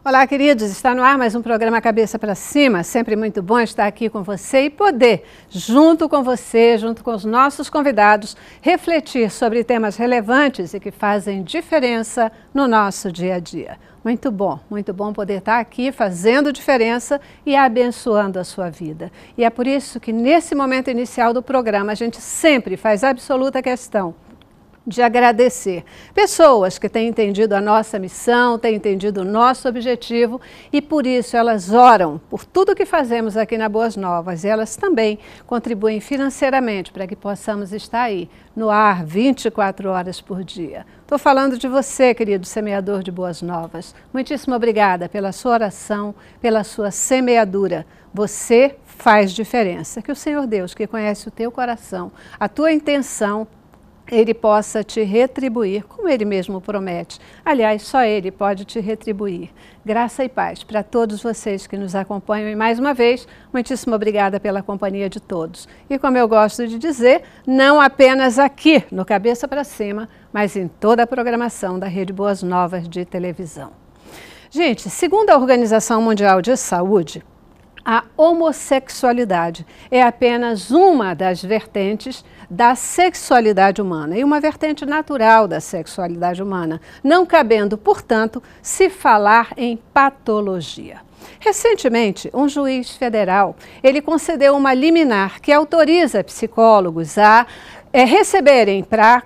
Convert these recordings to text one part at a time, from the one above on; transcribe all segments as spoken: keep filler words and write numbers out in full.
Olá, queridos, está no ar mais um programa Cabeça para Cima, sempre muito bom estar aqui com você e poder, junto com você, junto com os nossos convidados, refletir sobre temas relevantes e que fazem diferença no nosso dia a dia. Muito bom, muito bom poder estar aqui fazendo diferença e abençoando a sua vida. E é por isso que nesse momento inicial do programa a gente sempre faz absoluta questão de agradecer pessoas que têm entendido a nossa missão, têm entendido o nosso objetivo e por isso elas oram por tudo que fazemos aqui na Boas Novas e elas também contribuem financeiramente para que possamos estar aí no ar vinte e quatro horas por dia. Estou falando de você, querido semeador de Boas Novas. Muitíssimo obrigada pela sua oração, pela sua semeadura. Você faz diferença. Que o Senhor Deus, que conhece o teu coração, a tua intenção, Ele possa te retribuir, como Ele mesmo promete. Aliás, só Ele pode te retribuir. Graça e paz para todos vocês que nos acompanham. E mais uma vez, muitíssimo obrigada pela companhia de todos. E como eu gosto de dizer, não apenas aqui no Cabeça para Cima, mas em toda a programação da Rede Boas Novas de televisão. Gente, segundo a Organização Mundial de Saúde, a homossexualidade é apenas uma das vertentes da sexualidade humana e uma vertente natural da sexualidade humana, não cabendo, portanto, se falar em patologia. Recentemente, um juiz federal, ele concedeu uma liminar que autoriza psicólogos a é, receberem para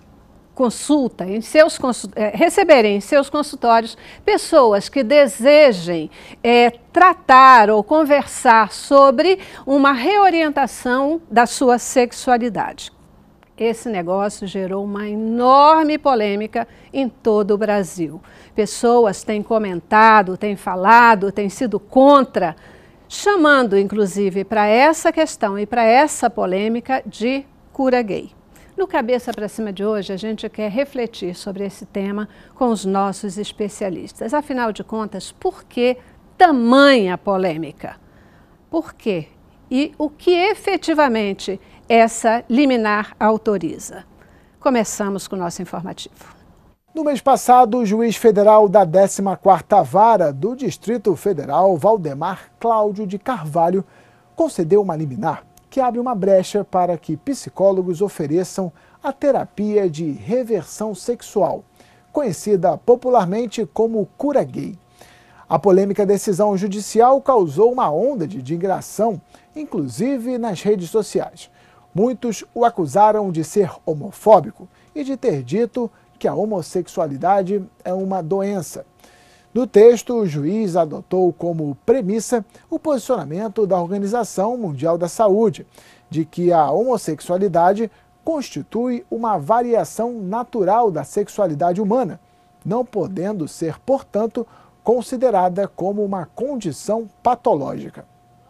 consulta, em seus, é, receberem em seus consultórios pessoas que desejem é, tratar ou conversar sobre uma reorientação da sua sexualidade. Esse negócio gerou uma enorme polêmica em todo o Brasil. Pessoas têm comentado, têm falado, têm sido contra, chamando inclusive para essa questão e para essa polêmica de cura gay. No Cabeça para Cima de hoje, a gente quer refletir sobre esse tema com os nossos especialistas. Afinal de contas, por que tamanha polêmica? Por quê? E o que efetivamente essa liminar autoriza? Começamos com o nosso informativo. No mês passado, o juiz federal da décima quarta Vara do Distrito Federal, Valdemar Cláudio de Carvalho, concedeu uma liminar que abre uma brecha para que psicólogos ofereçam a terapia de reversão sexual, conhecida popularmente como cura gay. A polêmica decisão judicial causou uma onda de indignação, inclusive nas redes sociais. Muitos o acusaram de ser homofóbico e de ter dito que a homossexualidade é uma doença. No texto, o juiz adotou como premissa o posicionamento da Organização Mundial da Saúde, de que a homossexualidade constitui uma variação natural da sexualidade humana, não podendo ser, portanto, considerada como uma condição patológica.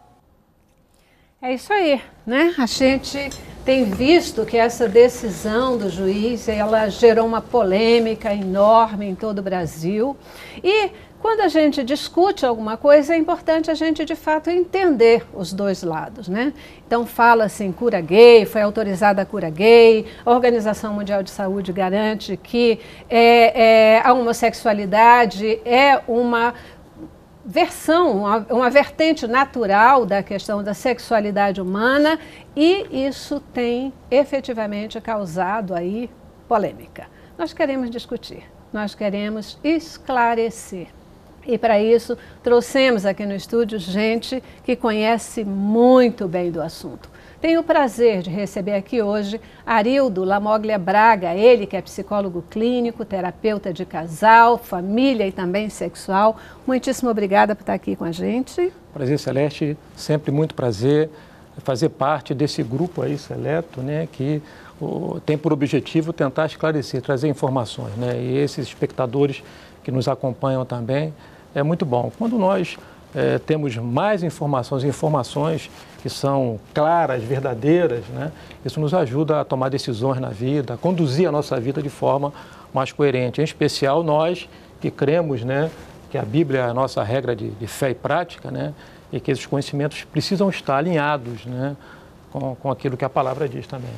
É isso aí, né? A gente tem visto que essa decisão do juiz, ela gerou uma polêmica enorme em todo o Brasil. E quando a gente discute alguma coisa, é importante a gente, de fato, entender os dois lados, né? Então, fala-se em cura gay, foi autorizada a cura gay, a Organização Mundial de Saúde garante que é, é, a homossexualidade é uma versão, uma, uma vertente natural da questão da sexualidade humana e isso tem efetivamente causado aí polêmica. Nós queremos discutir, nós queremos esclarecer. E para isso trouxemos aqui no estúdio gente que conhece muito bem do assunto. Tenho o prazer de receber aqui hoje Arildo Lamoglia Braga, ele que é psicólogo clínico, terapeuta de casal, família e também sexual. Muitíssimo obrigada por estar aqui com a gente. Prazer, Celeste, sempre muito prazer fazer parte desse grupo aí seleto, né, que o, tem por objetivo tentar esclarecer, trazer informações, né, e esses espectadores que nos acompanham também, é muito bom. Quando nós é, temos mais informações, informações que são claras, verdadeiras, né? Isso nos ajuda a tomar decisões na vida, a conduzir a nossa vida de forma mais coerente. Em especial nós que cremos, né, que a Bíblia é a nossa regra de, de fé e prática, né, e que esses conhecimentos precisam estar alinhados, né, com, com aquilo que a palavra diz também.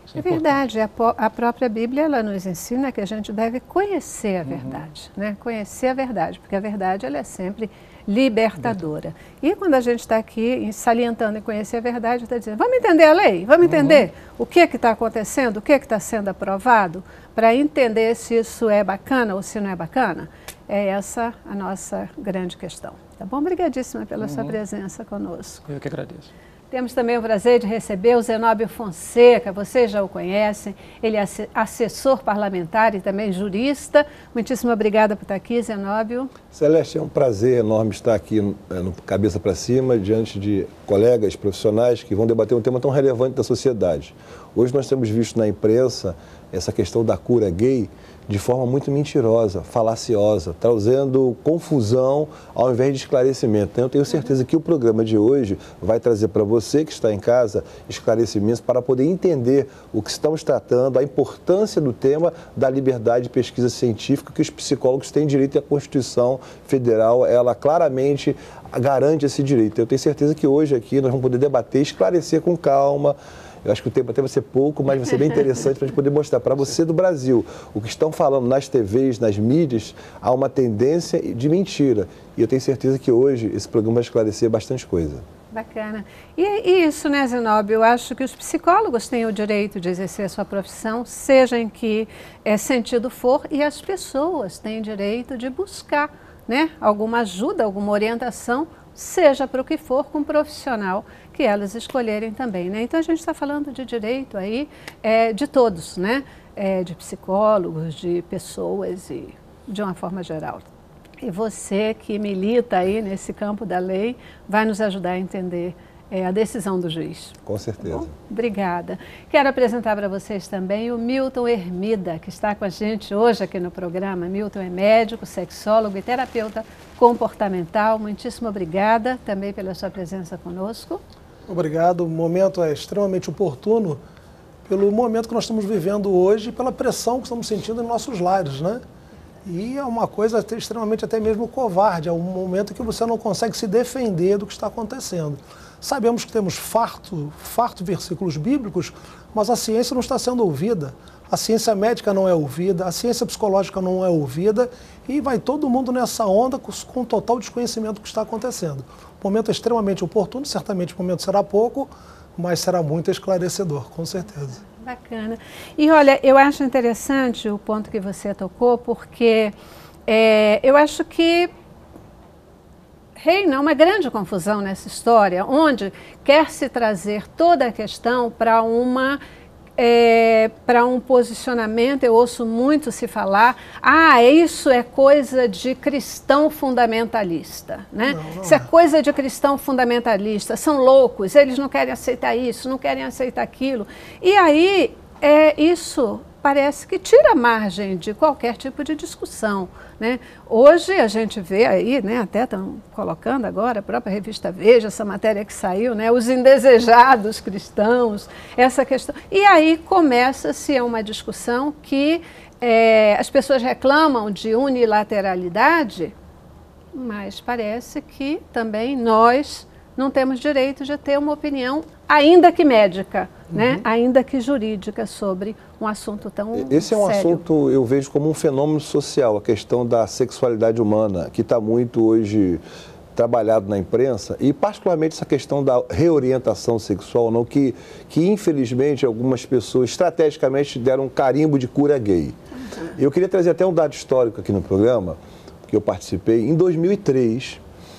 É verdade, a, a própria Bíblia ela nos ensina que a gente deve conhecer a verdade, uhum. né? Conhecer a verdade, porque a verdade ela é sempre libertadora. Uhum. E quando a gente está aqui salientando em conhecer a verdade, está dizendo, vamos entender a lei, vamos entender uhum. o que está acontecendo, o que está sendo aprovado, para entender se isso é bacana ou se não é bacana. É essa a nossa grande questão. Tá bom? Obrigadíssima pela uhum. sua presença conosco. Eu que agradeço. Temos também o prazer de receber o Zenóbio Fonseca, vocês já o conhecem, ele é assessor parlamentar e também jurista. Muitíssimo obrigada por estar aqui, Zenóbio. Celeste, é um prazer enorme estar aqui no, no Cabeça para Cima, diante de colegas profissionais que vão debater um tema tão relevante da sociedade. Hoje nós temos visto na imprensa essa questão da cura gay de forma muito mentirosa, falaciosa, trazendo confusão ao invés de esclarecimento. Então, eu tenho certeza que o programa de hoje vai trazer para você que está em casa esclarecimentos para poder entender o que estamos tratando, a importância do tema da liberdade de pesquisa científica que os psicólogos têm direito e a Constituição Federal, ela claramente garante esse direito. Eu tenho certeza que hoje aqui nós vamos poder debater, esclarecer com calma. Eu acho que o tempo até vai ser pouco, mas vai ser bem interessante para a gente poder mostrar para você do Brasil o que estão falando nas T Vs, nas mídias, há uma tendência de mentira. E eu tenho certeza que hoje esse programa vai esclarecer bastante coisa. Bacana. E, e isso, né, Zenóbio? Eu acho que os psicólogos têm o direito de exercer a sua profissão, seja em que é, sentido for, e as pessoas têm direito de buscar, né, alguma ajuda, alguma orientação, seja para o que for, com um profissional que elas escolherem também, né? Então a gente está falando de direito aí é, de todos, né? É, de psicólogos, de pessoas e de uma forma geral. E você que milita aí nesse campo da lei vai nos ajudar a entender é, a decisão do juiz. Com certeza. Tá, obrigada. Quero apresentar para vocês também o Milton Hermida, que está com a gente hoje aqui no programa. Milton é médico, sexólogo e terapeuta comportamental. Muitíssimo obrigada também pela sua presença conosco. Obrigado. O momento é extremamente oportuno pelo momento que nós estamos vivendo hoje e pela pressão que estamos sentindo em nossos lares, né? E é uma coisa até, extremamente até mesmo covarde, é um momento que você não consegue se defender do que está acontecendo. Sabemos que temos farto, farto versículos bíblicos, mas a ciência não está sendo ouvida, a ciência médica não é ouvida, a ciência psicológica não é ouvida e vai todo mundo nessa onda com, com total desconhecimento do que está acontecendo. O momento é extremamente oportuno, certamente o momento será pouco, mas será muito esclarecedor, com certeza. Bacana. E olha, eu acho interessante o ponto que você tocou, porque é, eu acho que reina uma grande confusão nessa história, onde quer se trazer toda a questão para uma É, para um posicionamento. Eu ouço muito se falar, ah, isso é coisa de cristão fundamentalista, né? Não, não isso é. é coisa de cristão fundamentalista, são loucos, eles não querem aceitar isso, não querem aceitar aquilo. E aí, é, isso parece que tira a margem de qualquer tipo de discussão, né? Hoje a gente vê aí, né, até estão colocando agora, a própria revista Veja, essa matéria que saiu, né, os indesejados cristãos, essa questão. E aí começa-se uma discussão que é, as pessoas reclamam de unilateralidade, mas parece que também nós não temos direito de ter uma opinião, ainda que médica, uhum. né? Ainda que jurídica, sobre um assunto tão sério. Esse é um assunto, eu vejo como um fenômeno social, a questão da sexualidade humana, que está muito hoje trabalhado na imprensa, e particularmente essa questão da reorientação sexual, não, que, que infelizmente algumas pessoas estrategicamente deram um carimbo de cura gay. Uhum. Eu queria trazer até um dado histórico aqui no programa, que eu participei, em dois mil e três,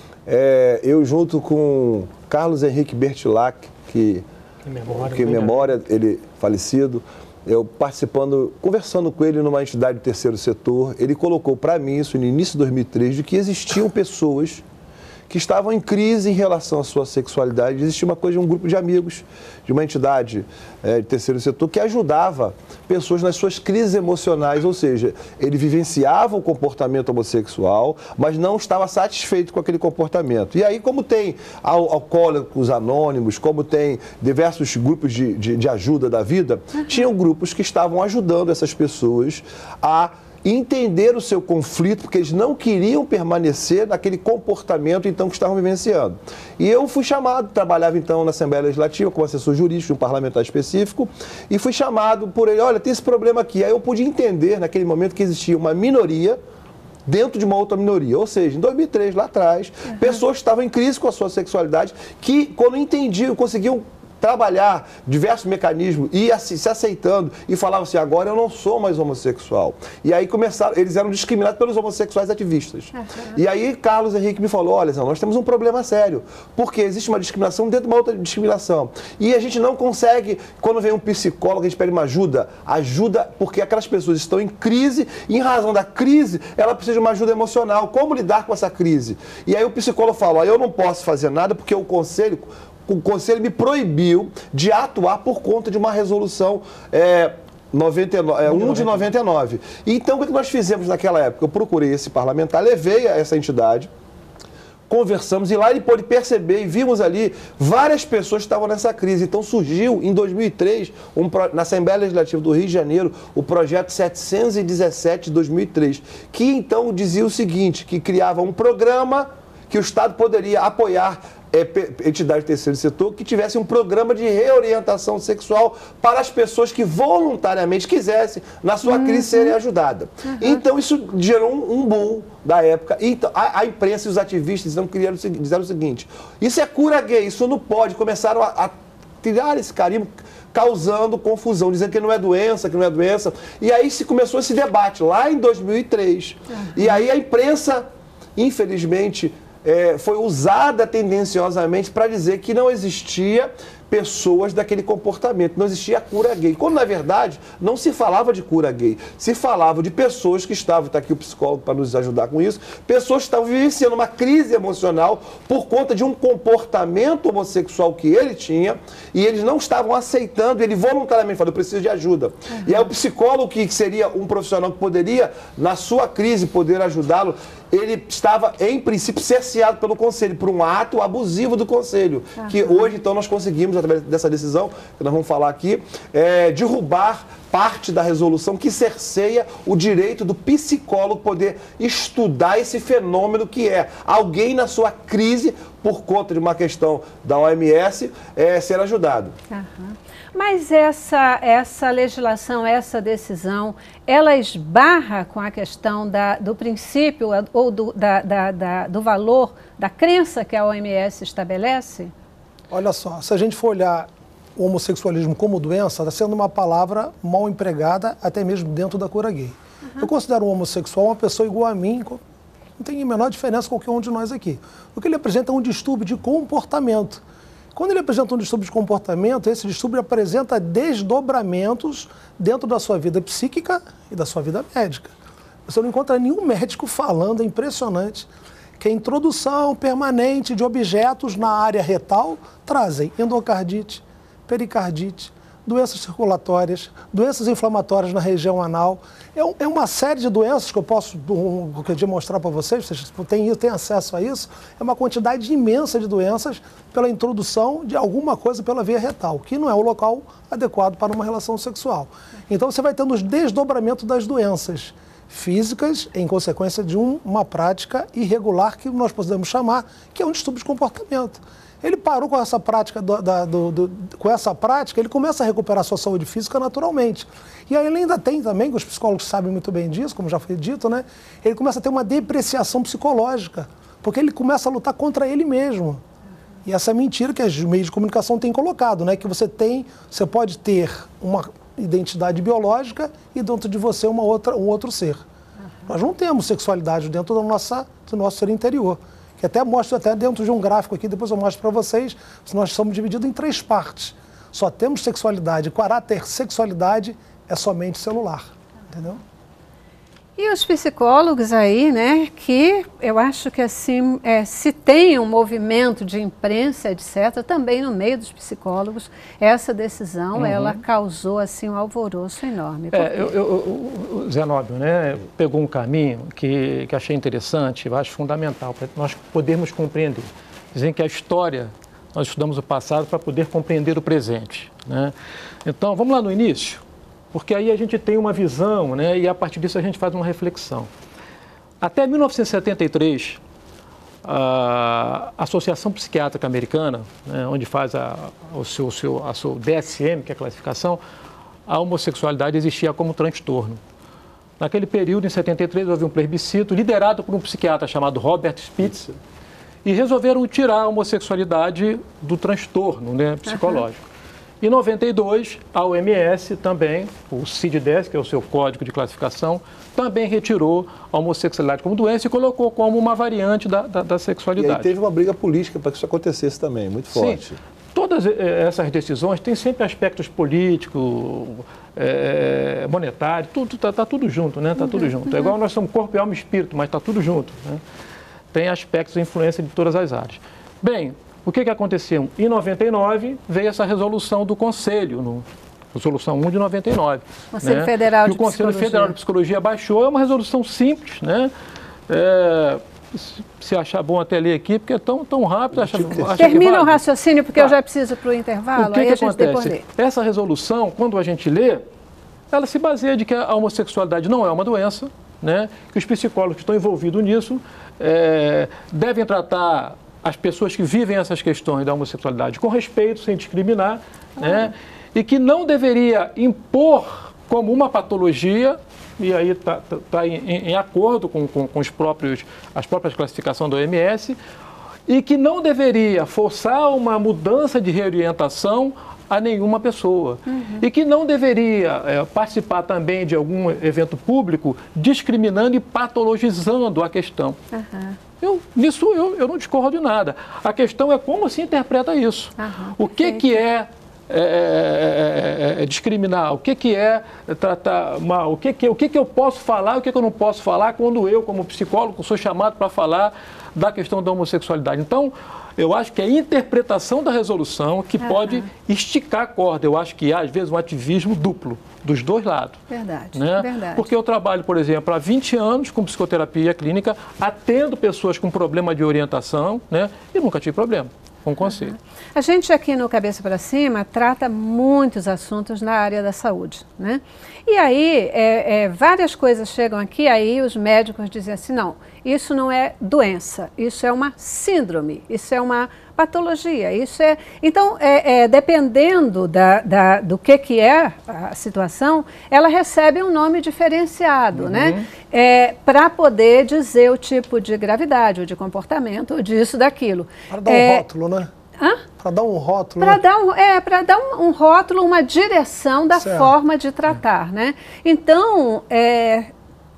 É, eu junto com Carlos Henrique Bertilac, que, que memória, que memória ele falecido, eu participando, conversando com ele numa entidade do terceiro setor, ele colocou para mim isso no início de dois mil e três, de que existiam pessoas que estavam em crise em relação à sua sexualidade. Existia uma coisa, um grupo de amigos de uma entidade é, de terceiro setor que ajudava pessoas nas suas crises emocionais, ou seja, ele vivenciava o comportamento homossexual, mas não estava satisfeito com aquele comportamento. E aí, como tem al alcoólicos anônimos, como tem diversos grupos de, de, de ajuda da vida, uhum. tinham grupos que estavam ajudando essas pessoas a entender o seu conflito, porque eles não queriam permanecer naquele comportamento então que estavam vivenciando. E eu fui chamado, trabalhava então na Assembleia Legislativa como assessor jurídico de um parlamentar específico, e fui chamado por ele, olha, tem esse problema aqui. Aí eu pude entender naquele momento que existia uma minoria dentro de uma outra minoria. Ou seja, em dois mil e três, lá atrás, uhum. pessoas estavam em crise com a sua sexualidade, que quando entendiam, conseguiam trabalhar diversos mecanismos e se aceitando e falavam assim, agora eu não sou mais homossexual. E aí começaram, eles eram discriminados pelos homossexuais ativistas. Uhum. E aí Carlos Henrique me falou, olha, nós temos um problema sério, porque existe uma discriminação dentro de uma outra discriminação. E a gente não consegue, quando vem um psicólogo, a gente pede uma ajuda, ajuda porque aquelas pessoas estão em crise e em razão da crise, ela precisa de uma ajuda emocional. Como lidar com essa crise? E aí o psicólogo falou, eu não posso fazer nada porque o conselho o Conselho me proibiu de atuar por conta de uma resolução é, noventa e nove, é, um de noventa e nove. Então, o que nós fizemos naquela época? Eu procurei esse parlamentar, levei a essa entidade, conversamos e lá ele pôde perceber e vimos ali várias pessoas que estavam nessa crise. Então surgiu em dois mil e três, um, na Assembleia Legislativa do Rio de Janeiro, o projeto setecentos e dezessete de dois mil e três, que então dizia o seguinte, que criava um programa que o Estado poderia apoiar é, entidade do terceiro setor que tivesse um programa de reorientação sexual para as pessoas que voluntariamente quisessem, na sua uhum. crise, serem ajudadas. Uhum. Então, isso gerou um, um boom da época. Então, a, a imprensa e os ativistas não queriam, disseram o seguinte, isso é cura gay, isso não pode. Começaram a, a tirar esse carimbo, causando confusão, dizendo que não é doença, que não é doença. E aí se começou esse debate, lá em dois mil e três. Uhum. E aí a imprensa, infelizmente, É, foi usada tendenciosamente para dizer que não existia pessoas daquele comportamento, não existia cura gay. Quando, na verdade, não se falava de cura gay, se falava de pessoas que estavam, está aqui o psicólogo para nos ajudar com isso, pessoas que estavam vivenciando uma crise emocional por conta de um comportamento homossexual que ele tinha e eles não estavam aceitando, ele voluntariamente falou, eu preciso de ajuda. Uhum. E aí o psicólogo, que seria um profissional que poderia, na sua crise, poder ajudá-lo, ele estava, em princípio, cerceado pelo Conselho, por um ato abusivo do Conselho, uhum. que hoje, então, nós conseguimos, através dessa decisão, que nós vamos falar aqui, é, derrubar parte da resolução que cerceia o direito do psicólogo poder estudar esse fenômeno que é alguém na sua crise, por conta de uma questão da O M S, é, ser ajudado. Uhum. Mas essa, essa legislação, essa decisão, ela esbarra com a questão da, do princípio ou do, da, da, da, do valor, da crença que a O M S estabelece? Olha só, se a gente for olhar o homossexualismo como doença, está sendo uma palavra mal empregada até mesmo dentro da cura gay. Uhum. Eu considero um homossexual uma pessoa igual a mim, não tem a menor diferença com qualquer um de nós aqui. O que ele apresenta é um distúrbio de comportamento. Quando ele apresenta um distúrbio de comportamento, esse distúrbio apresenta desdobramentos dentro da sua vida psíquica e da sua vida médica. Você não encontra nenhum médico falando, é impressionante, que a introdução permanente de objetos na área retal trazem endocardite, pericardite, doenças circulatórias, doenças inflamatórias na região anal. É, um, é uma série de doenças que eu posso um, demonstrar para vocês, vocês têm, têm acesso a isso, é uma quantidade imensa de doenças pela introdução de alguma coisa pela via retal, que não é o local adequado para uma relação sexual. Então você vai tendo os desdobramentos das doenças físicas em consequência de um, uma prática irregular que nós podemos chamar, que é um distúrbio de comportamento. Ele parou com essa prática, do, da, do, do, com essa prática, ele começa a recuperar a sua saúde física naturalmente. E aí ele ainda tem também, que os psicólogos sabem muito bem disso, como já foi dito, né? Ele começa a ter uma depreciação psicológica, porque ele começa a lutar contra ele mesmo. E essa é a mentira que os meios de comunicação têm colocado, né? Que você tem, você pode ter uma identidade biológica e dentro de você uma outra, um outro ser. Uhum. Nós não temos sexualidade dentro da nossa, do nosso ser interior. Que até mostro até dentro de um gráfico aqui, depois eu mostro para vocês, nós somos divididos em três partes. Só temos sexualidade, caráter sexualidade é somente celular, entendeu? E os psicólogos aí, né, que eu acho que assim, é, se tem um movimento de imprensa, etcétera, também no meio dos psicólogos, essa decisão, uhum. ela causou assim um alvoroço enorme. É, eu, eu, o Zenóbio, né, pegou um caminho que, que achei interessante, eu acho fundamental, para nós podermos compreender. Dizem que a história, nós estudamos o passado para poder compreender o presente, né? Então, vamos lá no início. porque aí a gente tem uma visão, né, e a partir disso a gente faz uma reflexão. Até mil novecentos e setenta e três, a Associação Psiquiátrica Americana, né, onde faz a, o seu, seu, a sua D S M, que é a classificação, a homossexualidade existia como transtorno. Naquele período, em setenta e três, houve um plebiscito liderado por um psiquiatra chamado Robert Spitzer, e resolveram tirar a homossexualidade do transtorno, né, psicológico. Uhum. Em noventa e dois, a O M S também, o C I D dez, que é o seu código de classificação, também retirou a homossexualidade como doença e colocou como uma variante da, da, da sexualidade. E aí teve uma briga política para que isso acontecesse também, muito forte. Sim. Todas essas decisões têm sempre aspectos políticos, é, monetários, tudo está tá tudo junto, né? Está uhum, tudo junto. Uhum. É igual nós somos corpo, alma e espírito, mas está tudo junto, né? Tem aspectos de influência de todas as áreas. Bem, o que, que aconteceu? Em noventa e nove veio essa resolução do Conselho, no, resolução um de noventa e nove. Conselho né? Federal que de o Conselho Psicologia. Federal de Psicologia baixou, é uma resolução simples, né? É, se achar bom até ler aqui, porque é tão, tão rápido. Acha, acha Termina o raciocínio, porque tá. eu já preciso para o intervalo, o que aí que a gente acontece? depois Essa resolução, quando a gente lê, ela se baseia de que a homossexualidade não é uma doença, né? Que os psicólogos que estão envolvidos nisso é, devem tratar as pessoas que vivem essas questões da homossexualidade com respeito, sem discriminar, ah. né? E que não deveria impor como uma patologia, e aí está tá, tá em, em acordo com, com, com os próprios, as próprias classificações da O M S, e que não deveria forçar uma mudança de reorientação a nenhuma pessoa. Uhum. E que não deveria é, participar também de algum evento público discriminando e patologizando a questão. Uhum. Eu, nisso eu, eu não discordo de nada. A questão é como se interpreta isso. Uhum. O que, que é É, é, é discriminar, o que, que é tratar mal, o que, que, o que, que eu posso falar, o que, que eu não posso falar quando eu, como psicólogo, sou chamado para falar da questão da homossexualidade. Então, eu acho que é a interpretação da resolução que uhum. pode esticar a corda. Eu acho que há, às vezes, um ativismo duplo, dos dois lados. Verdade, né? verdade. Porque eu trabalho, por exemplo, há vinte anos com psicoterapia clínica, atendo pessoas com problema de orientação, né? E nunca tive problema com o conselho. Uhum. A gente aqui no Cabeça para Cima trata muitos assuntos na área da saúde, né? E aí, é, é, várias coisas chegam aqui, aí os médicos dizem assim, não, isso não é doença, isso é uma síndrome, isso é uma patologia, isso é... Então, é, é, dependendo da, da, do que, que é a situação, ela recebe um nome diferenciado, uhum. né? É, para poder dizer o tipo de gravidade, ou de comportamento, ou disso, daquilo. Para dar é, um rótulo, né? Para dar um rótulo. Para né? dar, um, é, para dar um, um rótulo, uma direção da certo. forma de tratar, né? Então, é,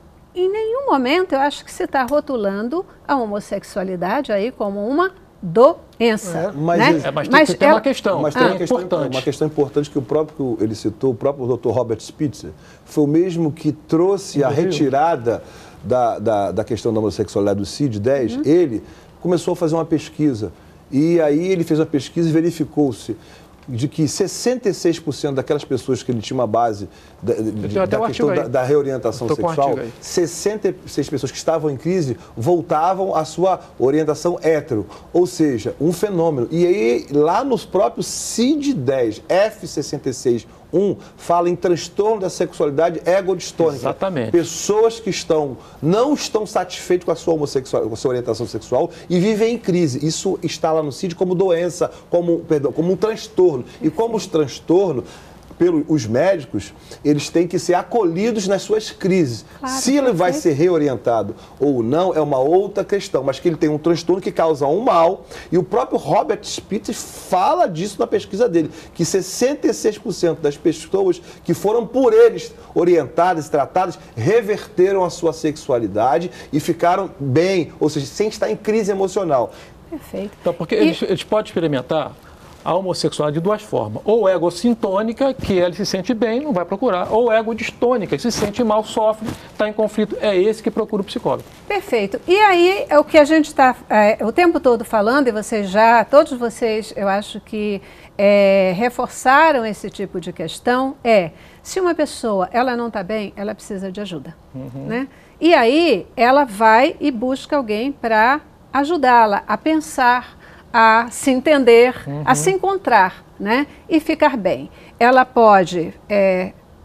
em nenhum momento eu acho que se está rotulando a homossexualidade aí como uma doença. É, mas, né? é, mas tem, mas tem ela, uma questão, mas tem ah, uma, questão importante. uma questão importante que o próprio, ele citou, o próprio doutor Robert Spitzer, foi o mesmo que trouxe a retirada da, da, da questão da homossexualidade do C I D dez. Uhum. Ele começou a fazer uma pesquisa. E aí ele fez uma pesquisa e verificou-se de que sessenta e seis por cento daquelas pessoas que ele tinha uma base da, de, da questão da, da reorientação sexual, sessenta e seis pessoas que estavam em crise voltavam à sua orientação hétero, ou seja, um fenômeno. E aí, lá nos próprios C I D dez, F sessenta e seis, um, fala em transtorno da sexualidade egodistônica. Exatamente. Pessoas que estão, não estão satisfeitas com a sua homossexual, com a sua orientação sexual e vivem em crise. Isso está lá no C I D como doença, como, perdão, como um transtorno. E como os transtornos, pelos médicos, eles têm que ser acolhidos nas suas crises. Claro, Se ele vai ser reorientado ou não é uma outra questão, mas que ele tem um transtorno que causa um mal, e o próprio Robert Spitzer fala disso na pesquisa dele, que sessenta e seis por cento das pessoas que foram por eles orientadas e tratadas reverteram a sua sexualidade e ficaram bem, ou seja, sem estar em crise emocional. Perfeito. Então, porque e... eles, eles podem experimentar a homossexualidade de duas formas. Ou egocintônica, que ele se sente bem, não vai procurar, ou egodistônica, se sente mal, sofre, está em conflito. É esse que procura o psicólogo. Perfeito. E aí, é o que a gente está é, o tempo todo falando, e vocês já, todos vocês, eu acho que é, reforçaram esse tipo de questão, é, se uma pessoa, ela não está bem, ela precisa de ajuda. Uhum. Né? E aí, ela vai e busca alguém para ajudá-la a pensar, a se entender, uhum. a se encontrar, né? E ficar bem. Ela pode é,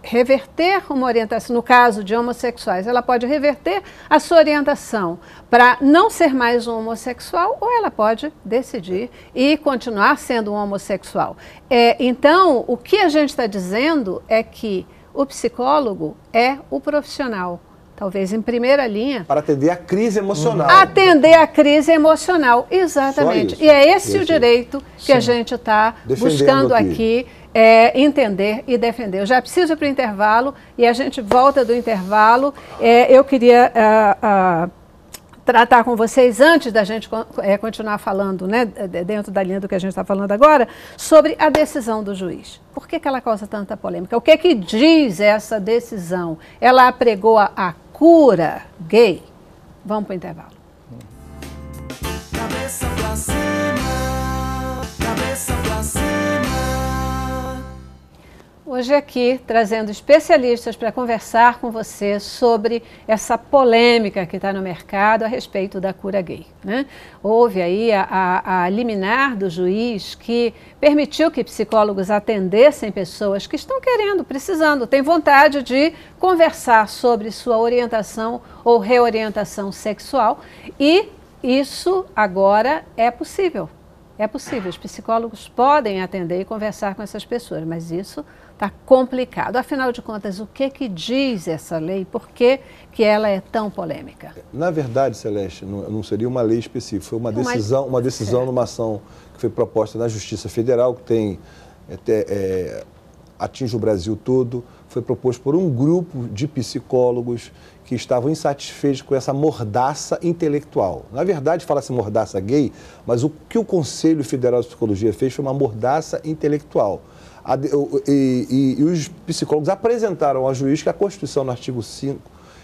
reverter uma orientação, no caso de homossexuais, ela pode reverter a sua orientação para não ser mais um homossexual, ou ela pode decidir e continuar sendo um homossexual. É, então, o que a gente está dizendo é que o psicólogo é o profissional, talvez em primeira linha. Para atender a crise emocional. Atender a crise emocional, exatamente. E é esse o direito que Sim. a gente está buscando aqui. aqui É, entender e defender. Eu já preciso ir para o intervalo e a gente volta do intervalo. É, eu queria uh, uh, tratar com vocês, antes da gente é, continuar falando, né, dentro da linha do que a gente está falando agora, sobre a decisão do juiz. Por que que ela causa tanta polêmica? O que que diz essa decisão? Ela apregou a, a cura gay? Vamos para o intervalo. Cabeça pra cima, cabeça pra cima. Hoje aqui, trazendo especialistas para conversar com você sobre essa polêmica que está no mercado a respeito da cura gay, né? Houve aí a, a, a liminar do juiz que permitiu que psicólogos atendessem pessoas que estão querendo, precisando, têm vontade de conversar sobre sua orientação ou reorientação sexual, e isso agora é possível. É possível, os psicólogos podem atender e conversar com essas pessoas, mas isso está complicado. Afinal de contas, o que que diz essa lei? Por que que ela é tão polêmica? Na verdade, Celeste, não, não seria uma lei específica, foi uma decisão, uma decisão numa ação que foi proposta na Justiça Federal, que tem, é, é, atinge o Brasil todo, foi proposto por um grupo de psicólogos que estavam insatisfeitos com essa mordaça intelectual. Na verdade, fala-se mordaça gay, mas o que o Conselho Federal de Psicologia fez foi uma mordaça intelectual. A, e, e, e os psicólogos apresentaram ao juiz que a Constituição, no artigo cinco,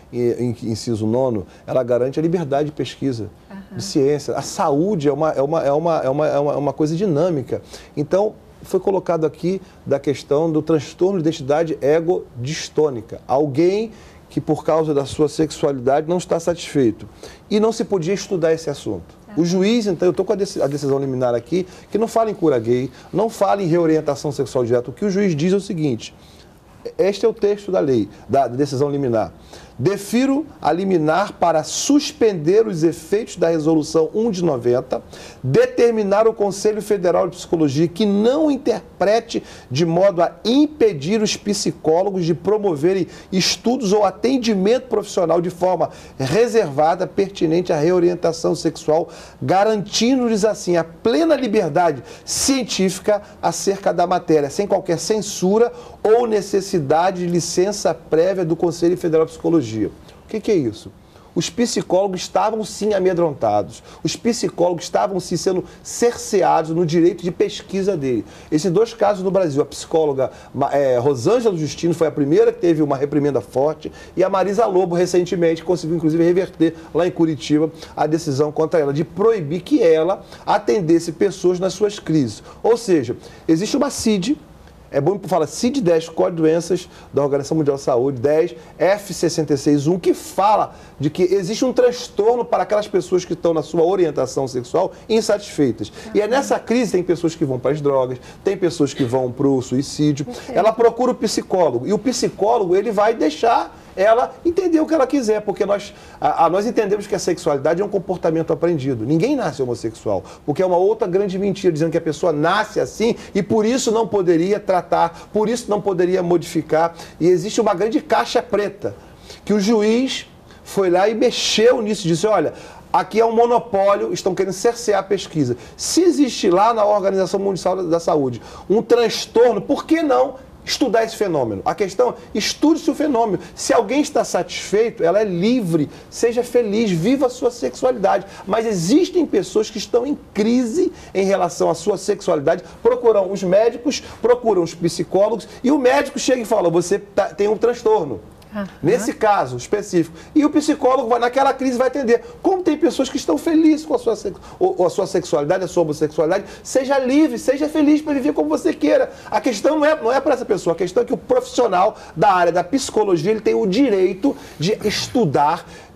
inciso nono, ela garante a liberdade de pesquisa, uhum. de ciência. A saúde é uma, é uma, é uma, é uma, é uma, é uma coisa dinâmica. Então, foi colocado aqui da questão do transtorno de identidade ego-distônica. Alguém que, por causa da sua sexualidade, não está satisfeito. E não se podia estudar esse assunto. O juiz, então, eu estou com a decisão liminar aqui, que não fala em cura gay, não fala em reorientação sexual direta. O que o juiz diz é o seguinte, este é o texto da lei, da decisão liminar. Defiro a liminar para suspender os efeitos da resolução um de noventa, determinar o Conselho Federal de Psicologia que não interprete de modo a impedir os psicólogos de promoverem estudos ou atendimento profissional de forma reservada, pertinente à reorientação sexual, garantindo-lhes assim a plena liberdade científica acerca da matéria, sem qualquer censura ou necessidade de licença prévia do Conselho Federal de Psicologia. O que que é isso? Os psicólogos estavam sim amedrontados, os psicólogos estavam sim sendo cerceados no direito de pesquisa dele. Esses dois casos no Brasil, a psicóloga é, Rosângela Justino foi a primeira que teve uma reprimenda forte, e a Marisa Lobo recentemente conseguiu inclusive reverter lá em Curitiba a decisão contra ela de proibir que ela atendesse pessoas nas suas crises. Ou seja, existe uma C I D, é bom falar C I D dez, Código de Doenças da Organização Mundial da Saúde, dez, F sessenta e seis um, que fala de que existe um transtorno para aquelas pessoas que estão na sua orientação sexual insatisfeitas. Uhum. E é nessa crise tem pessoas que vão para as drogas, tem pessoas que vão para o suicídio. Okay. Ela procura o psicólogo, e o psicólogo ele vai deixar ela entender o que ela quiser, porque nós, a, a, nós entendemos que a sexualidade é um comportamento aprendido. Ninguém nasce homossexual, porque é uma outra grande mentira, dizendo que a pessoa nasce assim e por isso não poderia tratar, por isso não poderia modificar. E existe uma grande caixa preta, que o juiz foi lá e mexeu nisso, disse, olha, aqui é um monopólio, estão querendo cercear a pesquisa. Se existe lá na Organização Mundial da Saúde um transtorno, por que não estudar esse fenômeno? A questão, estude-se o fenômeno. Se alguém está satisfeito, ela é livre, seja feliz, viva a sua sexualidade. Mas existem pessoas que estão em crise em relação à sua sexualidade, procuram os médicos, procuram os psicólogos, e o médico chega e fala, você tá, tem um transtorno. Uhum. Nesse caso específico. E o psicólogo vai, naquela crise vai atender. Como tem pessoas que estão felizes com a sua, ou, a sua sexualidade, a sua homossexualidade, seja livre, seja feliz para viver como você queira. A questão não é, não é para essa pessoa, a questão é que o profissional da área da psicologia ele tem o direito de estudar,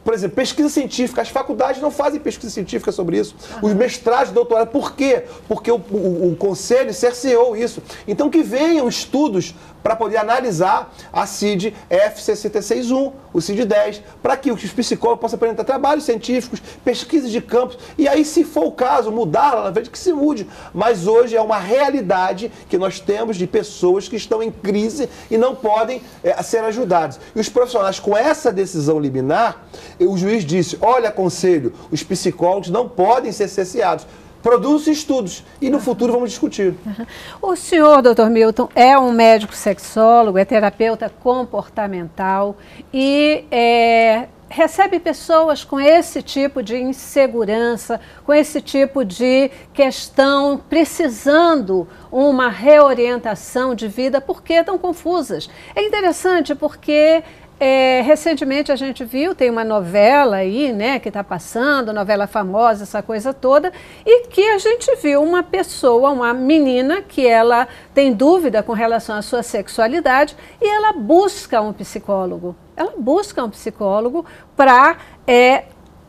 Por exemplo, pesquisa científica. As faculdades não fazem pesquisa científica sobre isso. Uhum. Os mestrados, doutorados. Por quê? Porque o, o, o Conselho cerceou isso. Então, que venham estudos para poder analisar a C I D F sessenta e seis um, o C I D dez, para que os psicólogos possam apresentar trabalhos científicos, pesquisas de campos, e aí, se for o caso, mudar, na verdade, que se mude. Mas hoje é uma realidade que nós temos de pessoas que estão em crise e não podem é, ser ajudadas. E os profissionais, com essa decisão liminar, o juiz disse, olha, Conselho, os psicólogos não podem ser cerceados. Produz estudos e no futuro vamos discutir. Uhum. O senhor, doutor Milton, é um médico sexólogo, é terapeuta comportamental e é, recebe pessoas com esse tipo de insegurança, com esse tipo de questão, precisando uma reorientação de vida, porque estão confusas. É interessante porque... É, recentemente a gente viu, tem uma novela aí, né, que está passando, novela famosa, essa coisa toda, e que a gente viu uma pessoa, uma menina, que ela tem dúvida com relação à sua sexualidade e ela busca um psicólogo. Ela busca um psicólogo para é,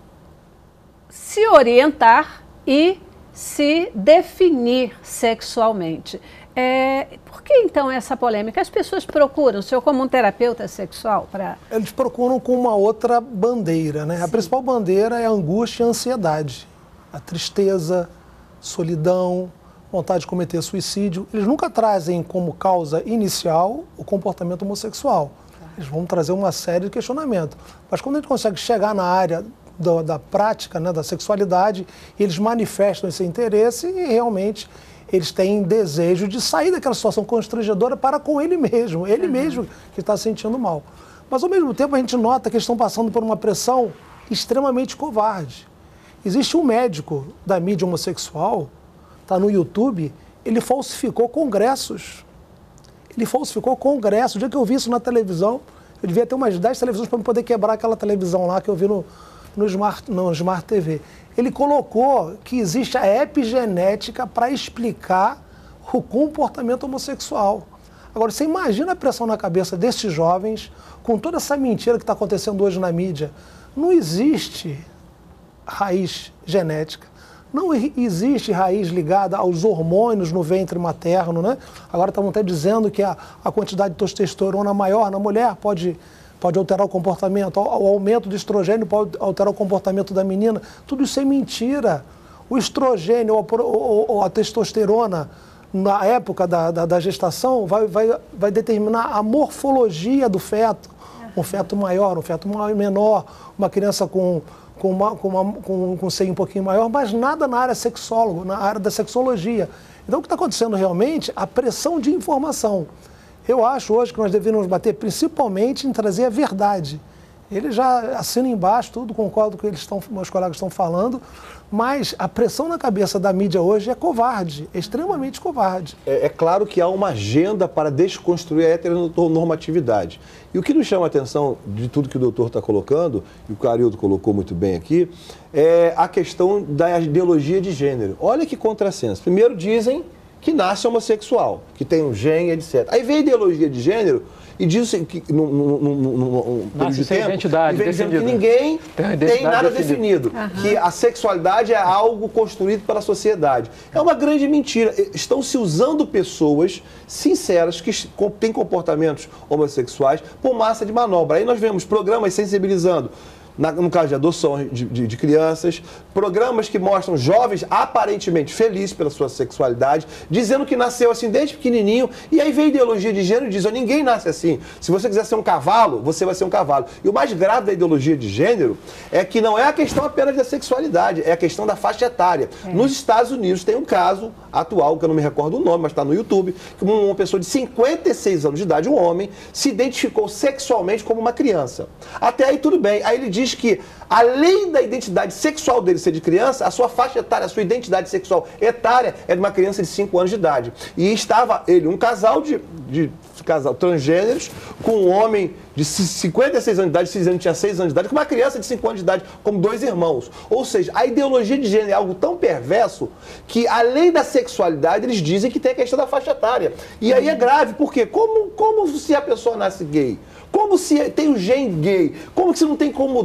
se orientar e se definir sexualmente. É, por que então essa polêmica? As pessoas procuram o senhor como um terapeuta sexual para... Eles procuram com uma outra bandeira, né? Sim. A principal bandeira é a angústia e a ansiedade, a tristeza, solidão, vontade de cometer suicídio. Eles nunca trazem como causa inicial o comportamento homossexual. Eles vão trazer uma série de questionamentos. Mas quando a gente consegue chegar na área da, da prática, né, da sexualidade, eles manifestam esse interesse e realmente... eles têm desejo de sair daquela situação constrangedora para com ele mesmo, ele uhum. mesmo que está se sentindo mal. Mas, ao mesmo tempo, a gente nota que eles estão passando por uma pressão extremamente covarde. Existe um médico da mídia homossexual, está no YouTube, ele falsificou congressos. Ele falsificou congressos. O dia que eu vi isso na televisão, eu devia ter umas dez televisões para poder quebrar aquela televisão lá que eu vi no, no, Smart, no Smart T V. Ele colocou que existe a epigenética para explicar o comportamento homossexual. Agora, você imagina a pressão na cabeça desses jovens, com toda essa mentira que está acontecendo hoje na mídia. Não existe raiz genética, não existe raiz ligada aos hormônios no ventre materno, né? Agora estavam até dizendo que a, a quantidade de testosterona maior na mulher pode... pode alterar o comportamento, o aumento do estrogênio pode alterar o comportamento da menina. Tudo isso é mentira. O estrogênio ou a testosterona, na época da, da, da gestação, vai, vai, vai determinar a morfologia do feto. Um feto maior, um feto menor, uma criança com, com, uma, com, uma, com, com um seio um pouquinho maior, mas nada na área sexóloga, na área da sexologia. Então, o que está acontecendo realmente? A pressão de informação. Eu acho hoje que nós deveríamos bater principalmente em trazer a verdade. Ele já assina embaixo tudo, concordo com o que eles estão, meus colegas estão falando, mas a pressão na cabeça da mídia hoje é covarde, é extremamente covarde. É, é claro que há uma agenda para desconstruir a heteronormatividade. E o que nos chama a atenção de tudo que o doutor está colocando, e o Carildo colocou muito bem aqui, é a questão da ideologia de gênero. Olha que contrassenso. Primeiro dizem que nasce homossexual, que tem um gene, etcétera. Aí vem a ideologia de gênero e diz que num, num, num, num nasce sem tempo, identidade vem dizendo que ninguém tem, tem nada definido, uhum. que a sexualidade é algo construído pela sociedade. É uma grande mentira. Estão se usando pessoas sinceras que têm comportamentos homossexuais por massa de manobra. Aí nós vemos programas sensibilizando, Na, no caso de adoção de, de, de crianças, programas que mostram jovens aparentemente felizes pela sua sexualidade, dizendo que nasceu assim desde pequenininho, e aí vem a ideologia de gênero e diz, oh, ninguém nasce assim. Se você quiser ser um cavalo, você vai ser um cavalo. E o mais grave da ideologia de gênero é que não é a questão apenas da sexualidade, é a questão da faixa etária. É. Nos Estados Unidos tem um caso atual, que eu não me recordo o nome, mas está no YouTube, que uma pessoa de cinquenta e seis anos de idade, um homem, se identificou sexualmente como uma criança. Até aí tudo bem. Aí ele diz diz que, além da identidade sexual dele ser de criança, a sua faixa etária, a sua identidade sexual etária é de uma criança de cinco anos de idade. E estava ele, um casal de, de casal transgêneros, com um homem de cinquenta e seis anos de idade, dizendo que tinha seis anos de idade, com uma criança de cinco anos de idade, como dois irmãos. Ou seja, a ideologia de gênero é algo tão perverso que, além da sexualidade, eles dizem que tem a questão da faixa etária. E aí é grave, porque como, como se a pessoa nasce gay? Como se tem o gene gay? Como que você não tem como mudar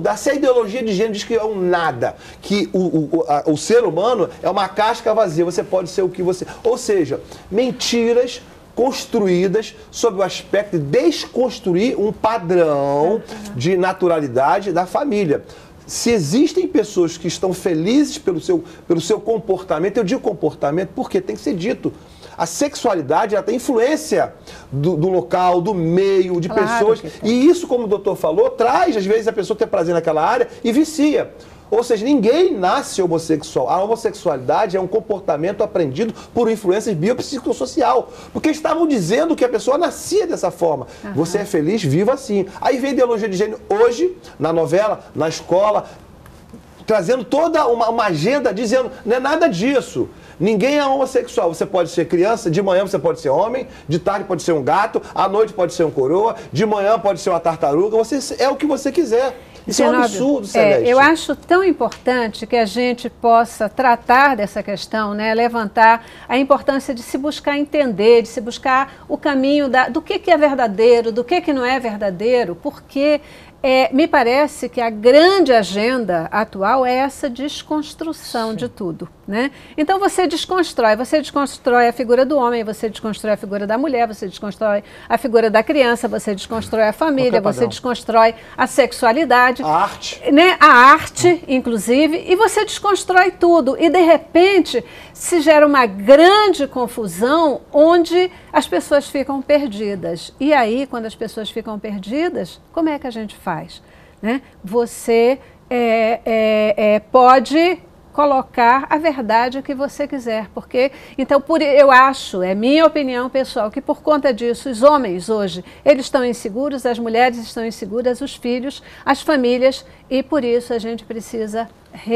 mudar. Se a ideologia de gênero diz que é um nada, que o, o, a, o ser humano é uma casca vazia, você pode ser o que você... Ou seja, mentiras construídas sob o aspecto de desconstruir um padrão de naturalidade da família. Se existem pessoas que estão felizes pelo seu, pelo seu comportamento, eu digo comportamento porque tem que ser dito. A sexualidade, ela tem influência do, do local, do meio, de Claro pessoas. que tem. E isso, como o doutor falou, traz, às vezes, a pessoa ter prazer naquela área e vicia. Ou seja, ninguém nasce homossexual. A homossexualidade é um comportamento aprendido por influências biopsicossocial. Porque estavam dizendo que a pessoa nascia dessa forma. Uhum. Você é feliz, viva assim. Aí vem a ideologia de gênero hoje, na novela, na escola, trazendo toda uma, uma agenda dizendo, não é nada disso. Ninguém é homossexual. Você pode ser criança, de manhã você pode ser homem, de tarde pode ser um gato, à noite pode ser um coroa, de manhã pode ser uma tartaruga. Você é o que você quiser. Isso é um absurdo, Celeste. É, eu acho tão importante que a gente possa tratar dessa questão, né, levantar a importância de se buscar entender, de se buscar o caminho da, do que, que é verdadeiro, do que, que não é verdadeiro, porque é, me parece que a grande agenda atual é essa desconstrução Sim. de tudo. Né? Então você desconstrói, você desconstrói a figura do homem, você desconstrói a figura da mulher, você desconstrói a figura da criança, você desconstrói a família, você desconstrói a sexualidade. A arte. Né? A arte, inclusive, e você desconstrói tudo. E, de repente, se gera uma grande confusão onde as pessoas ficam perdidas. E aí, quando as pessoas ficam perdidas, como é que a gente faz? Né? Você é, é, é, pode... colocar a verdade que você quiser, porque, então, por, eu acho, é minha opinião pessoal, que por conta disso, os homens hoje, eles estão inseguros, as mulheres estão inseguras, os filhos, as famílias, e por isso a gente precisa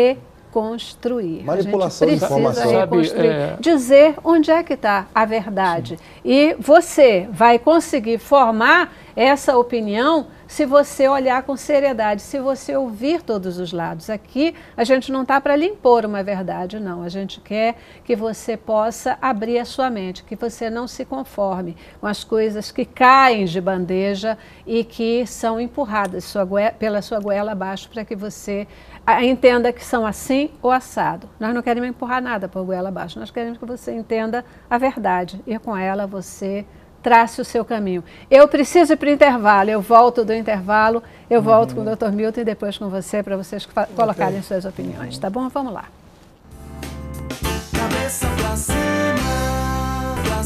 reconstruir. Manipulação de informação. Reconstruir, Sabe, é... dizer onde é que está a verdade. Sim. E você vai conseguir formar essa opinião se você olhar com seriedade, se você ouvir todos os lados. Aqui a gente não está para lhe impor uma verdade, não. A gente quer que você possa abrir a sua mente, que você não se conforme com as coisas que caem de bandeja e que são empurradas sua goela, pela sua goela abaixo para que você entenda que são assim ou assado. Nós não queremos empurrar nada por goela abaixo, nós queremos que você entenda a verdade e com ela você trace o seu caminho. Eu preciso ir para o intervalo, eu volto do intervalo, eu uhum. volto com o doutor Milton e depois com você, para vocês colocarem okay. suas opiniões, tá bom? Vamos lá. Cabeça pra cima, pra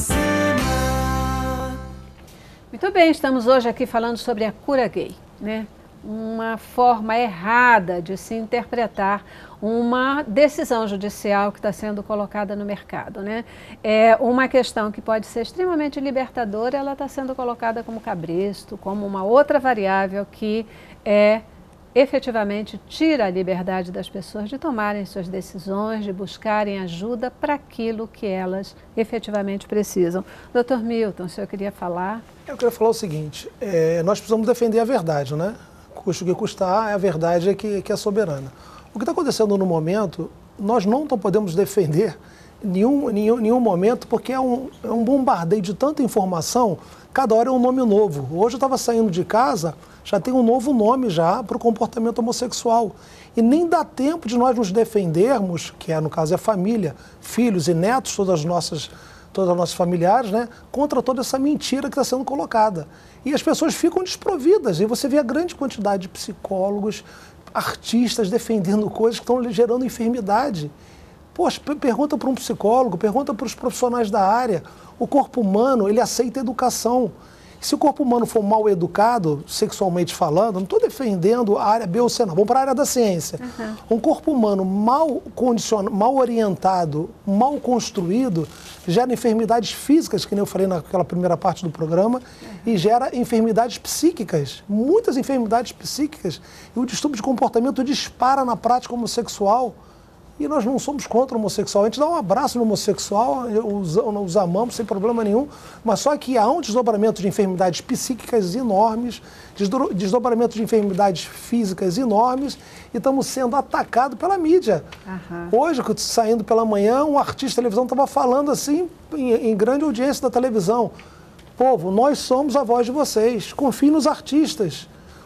cima. Muito bem, estamos hoje aqui falando sobre a cura gay, né? Uma forma errada de se interpretar uma decisão judicial que está sendo colocada no mercado, né? É uma questão que pode ser extremamente libertadora, ela está sendo colocada como cabresto, como uma outra variável que é, efetivamente tira a liberdade das pessoas de tomarem suas decisões, de buscarem ajuda para aquilo que elas efetivamente precisam. doutor Milton, o senhor queria falar? Eu queria falar o seguinte, é, nós precisamos defender a verdade, né? Custe o que custar, a verdade é que, que é soberana. O que está acontecendo no momento, nós não podemos defender nenhum, nenhum, nenhum momento, porque é um, é um bombardeio de tanta informação, cada hora é um nome novo. Hoje eu estava saindo de casa, já tem um novo nome já para o comportamento homossexual. E nem dá tempo de nós nos defendermos, que é, no caso é a família, filhos e netos, todas as nossas, todas as nossas familiares, né, contra toda essa mentira que está sendo colocada. E as pessoas ficam desprovidas, e você vê a grande quantidade de psicólogos, artistas defendendo coisas que estão gerando enfermidade. Poxa, pergunta para um psicólogo, pergunta para os profissionais da área. O corpo humano, ele aceita educação. Se o corpo humano for mal educado, sexualmente falando, não estou defendendo a área B ou C, não. Vamos para a área da ciência. Uhum. Um corpo humano mal condicionado, mal orientado, mal construído, gera enfermidades físicas, que nem eu falei naquela primeira parte do programa, uhum. e gera enfermidades psíquicas, muitas enfermidades psíquicas. E o distúrbio de comportamento dispara na prática homossexual. E nós não somos contra o homossexual. A gente dá um abraço no homossexual, os, os amamos sem problema nenhum, mas só que há um desdobramento de enfermidades psíquicas enormes, desdobramento de enfermidades físicas enormes, e estamos sendo atacados pela mídia. Uhum. Hoje, saindo pela manhã, um artista de televisão estava falando assim, em, em grande audiência da televisão: povo, nós somos a voz de vocês, confiem nos artistas.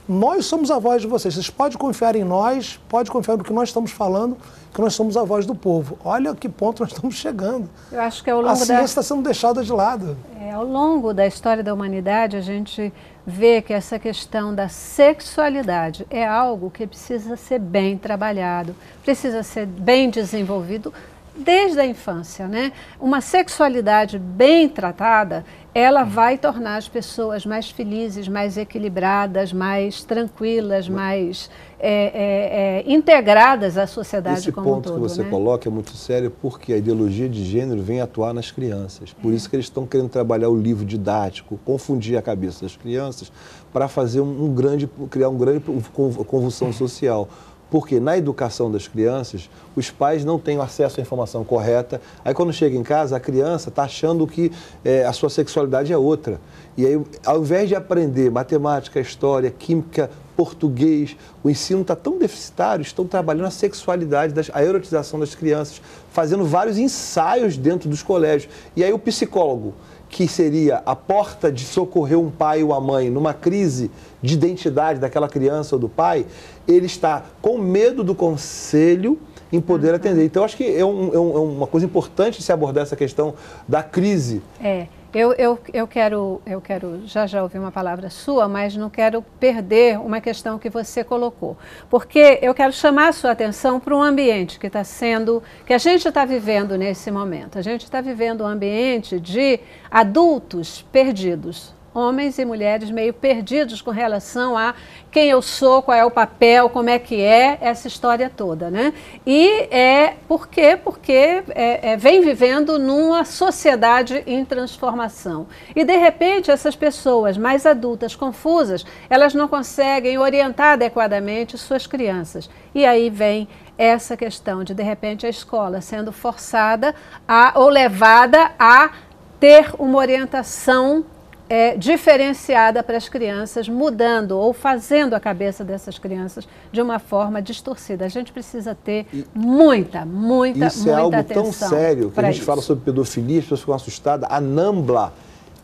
Nós somos a voz de vocês. Vocês podem confiar em nós, podem confiar no que nós estamos falando, que nós somos a voz do povo. Olha a que ponto nós estamos chegando. Eu acho que ao longo a ciência da... está sendo deixada de lado. É, ao longo da história da humanidade, a gente vê que essa questão da sexualidade é algo que precisa ser bem trabalhado, precisa ser bem desenvolvido desde a infância, né? Uma sexualidade bem tratada, ela vai tornar as pessoas mais felizes, mais equilibradas, mais tranquilas, mais é, é, é, integradas à sociedade Esse como um todo. Esse ponto que você né? coloca é muito sério porque a ideologia de gênero vem atuar nas crianças. Por é. isso que eles estão querendo trabalhar o livro didático, confundir a cabeça das crianças para fazer um, um grande, criar um grande convulsão social. Porque na educação das crianças, os pais não têm acesso à informação correta. Aí quando chega em casa, a criança está achando que é, a sua sexualidade é outra. E aí, ao invés de aprender matemática, história, química, português, o ensino está tão deficitário, estão trabalhando a sexualidade, das, a erotização das crianças, fazendo vários ensaios dentro dos colégios. E aí o psicólogo, que seria a porta de socorrer um pai ou a mãe numa crise de identidade daquela criança ou do pai, ele está com medo do conselho em poder uhum. atender. Então, acho que é, um, é, um, é uma coisa importante se abordar essa questão da crise. É, eu, eu, eu, quero, eu quero já já ouvir uma palavra sua, mas não quero perder uma questão que você colocou. Porque eu quero chamar a sua atenção para um ambiente que está sendo, que a gente está vivendo nesse momento. A gente está vivendo um ambiente de adultos perdidos. Homens e mulheres meio perdidos com relação a quem eu sou, qual é o papel, como é que é essa história toda, né? E é por quê? Porque é, é, vem vivendo numa sociedade em transformação. E, de repente, essas pessoas mais adultas, confusas, elas não conseguem orientar adequadamente suas crianças. E aí vem essa questão de, de repente, a escola sendo forçada a, ou levada a ter uma orientação É, diferenciada para as crianças, mudando ou fazendo a cabeça dessas crianças de uma forma distorcida. A gente precisa ter e, muita, muita, isso muita é algo atenção. Tão sério que a gente isso. fala sobre pedofilia, as pessoas ficam assustadas. A NAMBLA,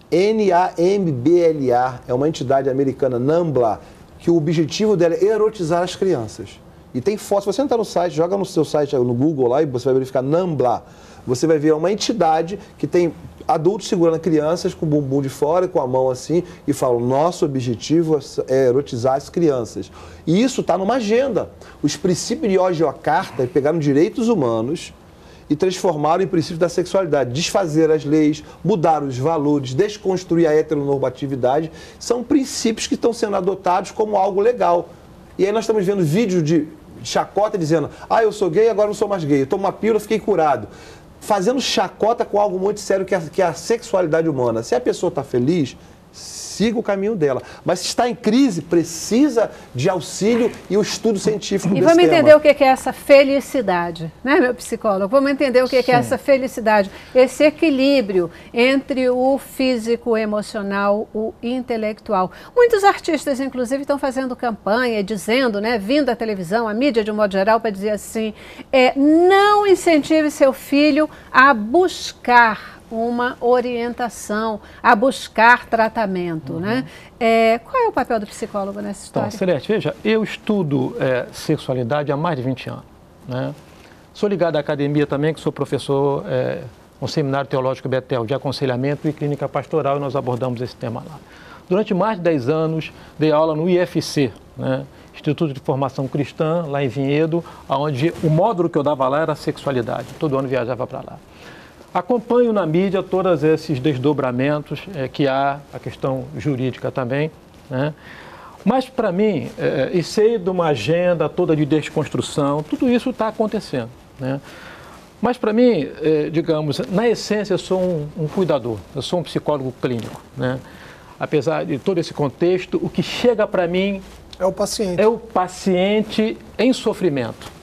N A M B L A, é uma entidade americana, NAMBLA, que o objetivo dela é erotizar as crianças. E tem foto, se você entrar no site, joga no seu site, no Google lá, e você vai verificar NAMBLA. Você vai ver uma entidade que tem adultos segurando crianças com o bumbum de fora e com a mão assim e falam, nosso objetivo é erotizar as crianças. E isso está numa agenda. Os princípios de Yogyakarta Carta pegaram direitos humanos e transformaram em princípios da sexualidade. Desfazer as leis, mudar os valores, desconstruir a heteronormatividade, são princípios que estão sendo adotados como algo legal. E aí nós estamos vendo vídeos de chacota dizendo, ah, eu sou gay, agora não sou mais gay, eu tomo uma pílula, fiquei curado. Fazendo chacota com algo muito sério que é, que é a sexualidade humana. Se a pessoa está feliz, siga o caminho dela. Mas se está em crise, precisa de auxílio e o estudo científico E desse vamos tema. entender o que é essa felicidade, né, meu psicólogo? Vamos entender o que é essa felicidade, esse equilíbrio entre o físico, o emocional, o intelectual. Muitos artistas, inclusive, estão fazendo campanha, dizendo, né, vindo à televisão, à mídia de um modo geral, para dizer assim, é, não incentive seu filho a buscar uma orientação, a buscar tratamento, uhum. né? É, qual é o papel do psicólogo nessa história? Então, Celeste, veja, eu estudo é, sexualidade há mais de vinte anos, né? Sou ligado à academia também, que sou professor é, no Seminário Teológico Betel, de aconselhamento e clínica pastoral, e nós abordamos esse tema lá. Durante mais de dez anos, dei aula no I F C, né? Instituto de Formação Cristã, lá em Vinhedo, onde o módulo que eu dava lá era sexualidade. Todo ano viajava para lá. Acompanho na mídia todos esses desdobramentos é, que há, a questão jurídica também, né? Mas, para mim, é, e sei de uma agenda toda de desconstrução, tudo isso está acontecendo, né? Mas, para mim, é, digamos, na essência, eu sou um, um cuidador, eu sou um psicólogo clínico, né? Apesar de todo esse contexto, o que chega para mim é o paciente. É o paciente em sofrimento.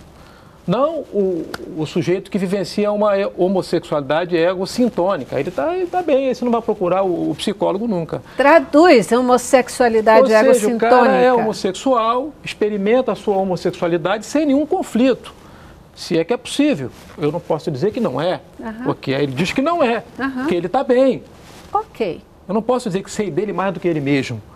Não o, o sujeito que vivencia uma homossexualidade egocintônica. Ele está tá bem, ele não vai procurar o, o psicólogo nunca. Traduz a homossexualidade egocintônica. Ou seja, o cara é homossexual, experimenta a sua homossexualidade sem nenhum conflito. Se é que é possível. Eu não posso dizer que não é, uhum. porque ele diz que não é, uhum. que ele está bem. Ok. Eu não posso dizer que sei dele mais do que ele mesmo.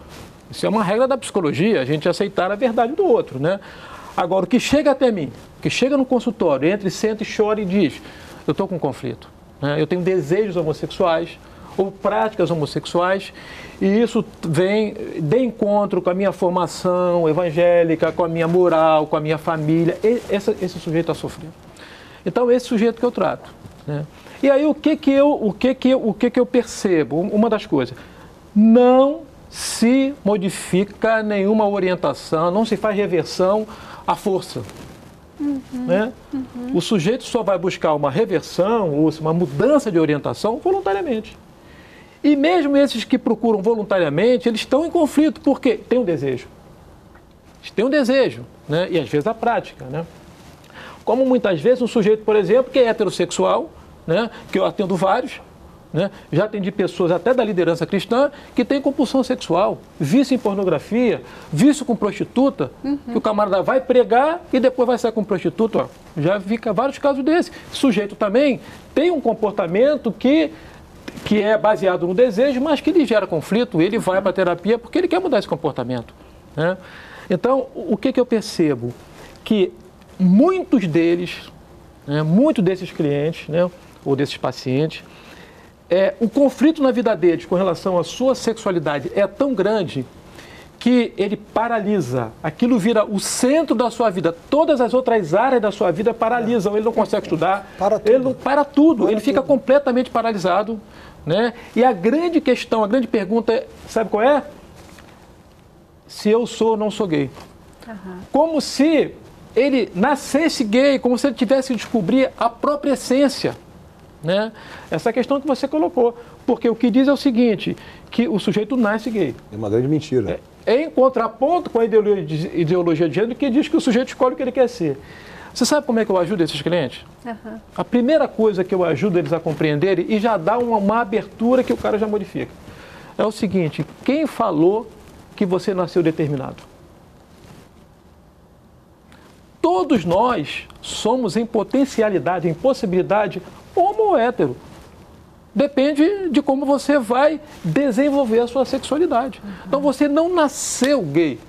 Isso é uma regra da psicologia, a gente aceitar a verdade do outro, né? Agora, o que chega até mim, o que chega no consultório, entra e senta e chora e diz, eu estou com um conflito, né? Eu tenho desejos homossexuais ou práticas homossexuais e isso vem de encontro com a minha formação evangélica, com a minha moral, com a minha família. E, esse, esse sujeito está sofrendo. Então, esse sujeito que eu trato, né? E aí, o que que eu, o que que eu, o que que eu percebo? Uma das coisas, não se modifica nenhuma orientação, não se faz reversão à força. Uhum, né? Uhum. O sujeito só vai buscar uma reversão ou uma mudança de orientação voluntariamente. E mesmo esses que procuram voluntariamente, eles estão em conflito, porque tem um desejo. Eles têm um desejo, né? E às vezes a prática, né? Como muitas vezes um sujeito, por exemplo, que é heterossexual, né? Que eu atendo vários, né? Já atendi pessoas até da liderança cristã que tem compulsão sexual, vício em pornografia, vício com prostituta, uhum. que o camarada vai pregar e depois vai sair com prostituta. Ó. Já vi vários casos desses. O sujeito também tem um comportamento que, que é baseado no desejo, mas que lhe gera conflito. Ele vai para a terapia porque ele quer mudar esse comportamento, né? Então, o que, que eu percebo? Que muitos deles, né, muitos desses clientes, né, ou desses pacientes, É, o conflito na vida deles com relação à sua sexualidade é tão grande que ele paralisa. Aquilo vira o centro da sua vida. Todas as outras áreas da sua vida paralisam. Ele não consegue estudar. Para tudo. Ele não para tudo. Para ele fica tudo. completamente paralisado, né? E a grande questão, a grande pergunta, é, sabe qual é? Se eu sou ou não sou gay. Uhum. Como se ele nascesse gay, como se ele tivesse que descobrir a própria essência. Né? Essa questão que você colocou, porque o que diz é o seguinte, que o sujeito nasce gay. É uma grande mentira. É, é em contraponto com a ideologia, ideologia de gênero que diz que o sujeito escolhe o que ele quer ser. Você sabe como é que eu ajudo esses clientes? Uhum. A primeira coisa que eu ajudo eles a compreenderem e já dá uma, uma abertura que o cara já modifica. É o seguinte, quem falou que você nasceu determinado? Todos nós somos em potencialidade, em possibilidade, homo ou hétero. Depende de como você vai desenvolver a sua sexualidade. Uhum. Então, você não nasceu gay,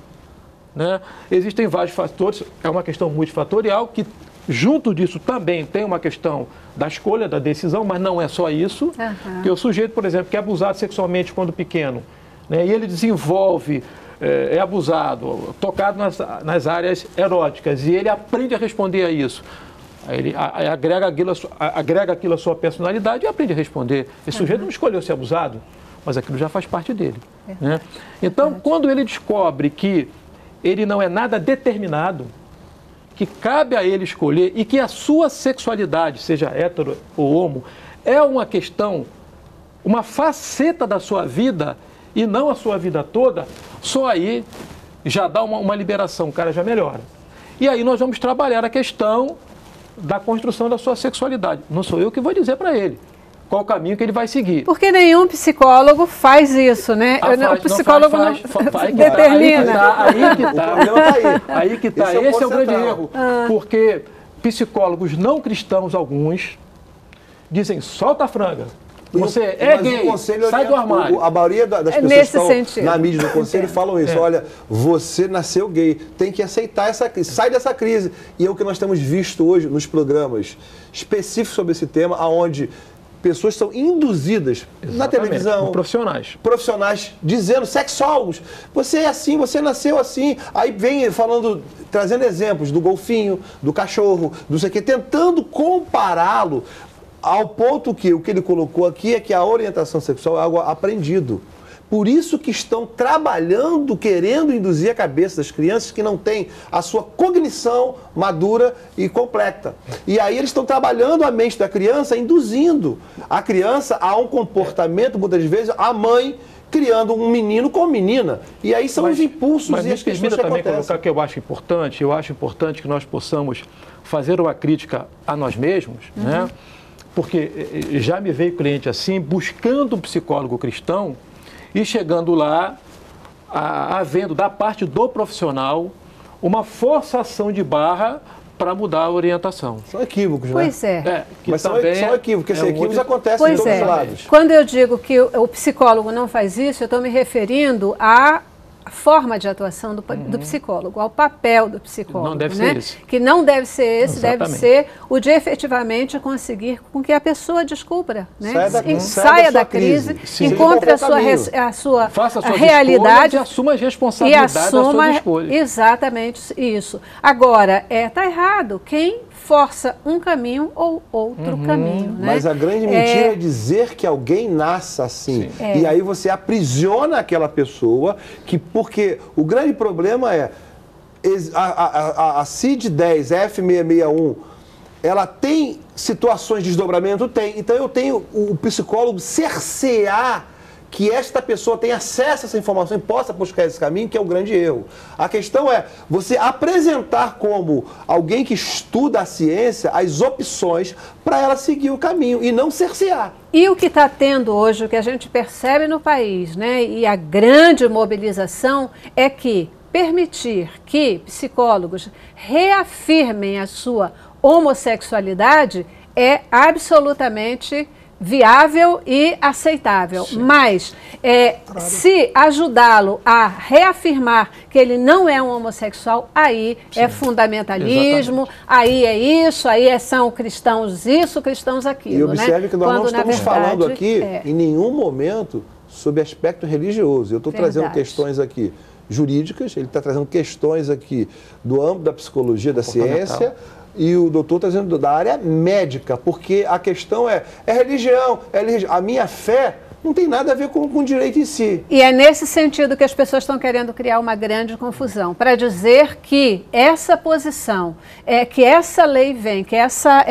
né? Existem vários fatores, é uma questão multifatorial, que junto disso também tem uma questão da escolha, da decisão, mas não é só isso. Uhum. Porque o sujeito, por exemplo, que é abusado sexualmente quando pequeno, né, e ele desenvolve... é abusado, tocado nas, nas áreas eróticas, e ele aprende a responder a isso. Aí ele a, a, agrega, aquilo, a, agrega aquilo à sua personalidade e aprende a responder. Esse uhum. sujeito não escolheu ser abusado, mas aquilo já faz parte dele. É. Né? Então, é. quando ele descobre que ele não é nada determinado, que cabe a ele escolher e que a sua sexualidade, seja hétero ou homo, é uma questão, uma faceta da sua vida, e não a sua vida toda, só aí já dá uma, uma liberação, o cara já melhora. E aí nós vamos trabalhar a questão da construção da sua sexualidade. Não sou eu que vou dizer para ele qual o caminho que ele vai seguir. Porque nenhum psicólogo faz isso, né? Ah, faz, o psicólogo não, faz, faz, faz, determina. Aí que está, aí que está. Aí que está. Esse, Esse é o grande erro. Ah. Porque psicólogos não cristãos, alguns, dizem, solta a franga. Você é Mas gay, o conselho, sai do armário. A maioria das é pessoas nesse que estão sentido. na mídia do conselho falam isso. É. Olha, você nasceu gay, tem que aceitar essa crise, sai dessa crise. E é o que nós temos visto hoje nos programas específicos sobre esse tema, onde pessoas são induzidas Exatamente. na televisão. Profissionais. Profissionais dizendo, sexólogos, você é assim, você nasceu assim. Aí vem falando, trazendo exemplos do golfinho, do cachorro, do sei o quê, tentando compará-lo. Ao ponto que o que ele colocou aqui é que a orientação sexual é algo aprendido. Por isso que estão trabalhando, querendo induzir a cabeça das crianças que não têm a sua cognição madura e completa. E aí eles estão trabalhando a mente da criança, induzindo a criança a um comportamento, muitas vezes, a mãe criando um menino com menina. E aí são mas, os impulsos mas e as questões que também acontecem. colocar que eu acho importante, eu acho importante que nós possamos fazer uma crítica a nós mesmos, uhum. né? Porque já me veio cliente assim, buscando um psicólogo cristão e chegando lá, havendo da parte do profissional uma forçação de barra para mudar a orientação. São equívocos, né? Pois é. é Mas são, são equívocos, porque é esses um equívocos outro... acontecem pois em todos é. os lados. Quando eu digo que o psicólogo não faz isso, eu estou me referindo a a forma de atuação do, uhum. do psicólogo, ao papel do psicólogo. Não deve né? ser esse. Que não deve ser esse, Exatamente. deve ser o de efetivamente conseguir com que a pessoa descubra, né? Saia da, Em, saia saia da da crise, crise. encontre a sua, res, a sua, Faça a sua realidade e assuma as responsabilidades e assuma das suas escolhas. exatamente isso. Agora, é, tá errado quem força um caminho ou outro uhum. caminho. Né? Mas a grande mentira é, é dizer que alguém nasce assim. É. E aí você aprisiona aquela pessoa, que porque o grande problema é a, a, a, a C I D dez, F seiscentos e sessenta e um, ela tem situações de desdobramento? Tem. Então eu tenho o psicólogo cercear que esta pessoa tenha acesso a essa informação e possa buscar esse caminho, que é o grande erro. A questão é você apresentar como alguém que estuda a ciência as opções para ela seguir o caminho e não cercear. E o que está tendo hoje, o que a gente percebe no país, né, e a grande mobilização é que permitir que psicólogos reafirmem a sua homossexualidade é absolutamente viável e aceitável. Sim. Mas é, claro. se ajudá-lo a reafirmar que ele não é um homossexual, aí Sim. é fundamentalismo, Exatamente. aí é isso, aí é, são cristãos isso, cristãos aquilo. E observe né? que nós Quando, não estamos verdade, falando aqui é... em nenhum momento sobre aspecto religioso. Eu estou trazendo questões aqui jurídicas, ele está trazendo questões aqui do âmbito da psicologia, da ciência, e o doutor está dizendo da área médica, porque a questão é, é religião, é religião. A minha fé não tem nada a ver com, com o direito em si. E é nesse sentido que as pessoas estão querendo criar uma grande confusão, para dizer que essa posição, é que essa lei vem, que essa...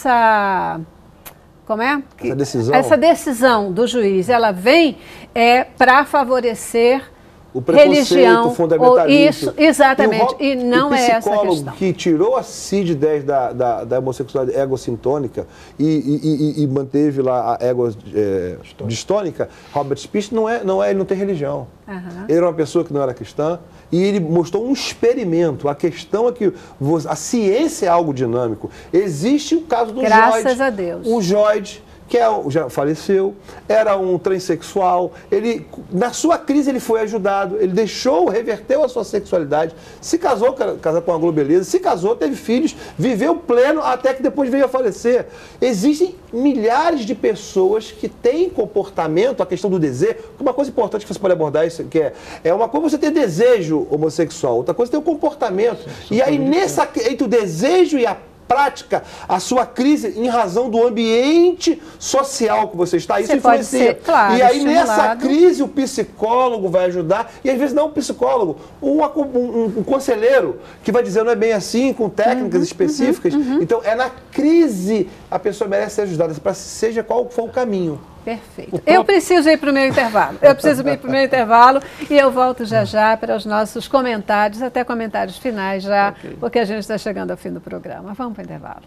essa como é? Que, essa decisão. Essa decisão do juiz, ela vem é, para favorecer o preconceito, religião, fundamentalismo. Isso, exatamente, e, o, e não é essa a questão. O psicólogo que tirou a C I D dez da, da, da homossexualidade egocintônica e, e, e, e manteve lá a ego é, distônica, Robert Spies não é, não é, ele não tem religião. Uhum. Ele era uma pessoa que não era cristã e ele mostrou um experimento. A questão é que a ciência é algo dinâmico. Existe o caso do Graças Joyce. a Deus. O Joyce, que é, já faleceu, era um transexual, ele, na sua crise ele foi ajudado, ele deixou, reverteu a sua sexualidade, se casou, casou com uma globeleza, se casou, teve filhos, viveu pleno até que depois veio a falecer. Existem milhares de pessoas que têm comportamento, a questão do desejo, uma coisa importante que você pode abordar isso, que é, é uma coisa você ter desejo homossexual, outra coisa é ter o comportamento. Sim, e aí, nessa, entre o desejo e a prática, a sua crise em razão do ambiente social que você está, isso você influencia. Pode ser, claro, e aí estimulado. Nessa crise o psicólogo vai ajudar, e às vezes não o psicólogo, um, um, um conselheiro que vai dizer não é bem assim, com técnicas uhum, específicas. Uhum, uhum. Então é na crise a pessoa merece ser ajudada, para seja qual for o caminho. Perfeito. Próprio... Eu preciso ir para o meu intervalo. Eu preciso ir para o meu intervalo e eu volto já já para os nossos comentários, até comentários finais já, okay. porque a gente está chegando ao fim do programa. Vamos para o intervalo.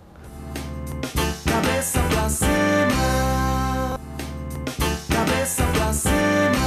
Cabeça pra cima. Cabeça pra cima.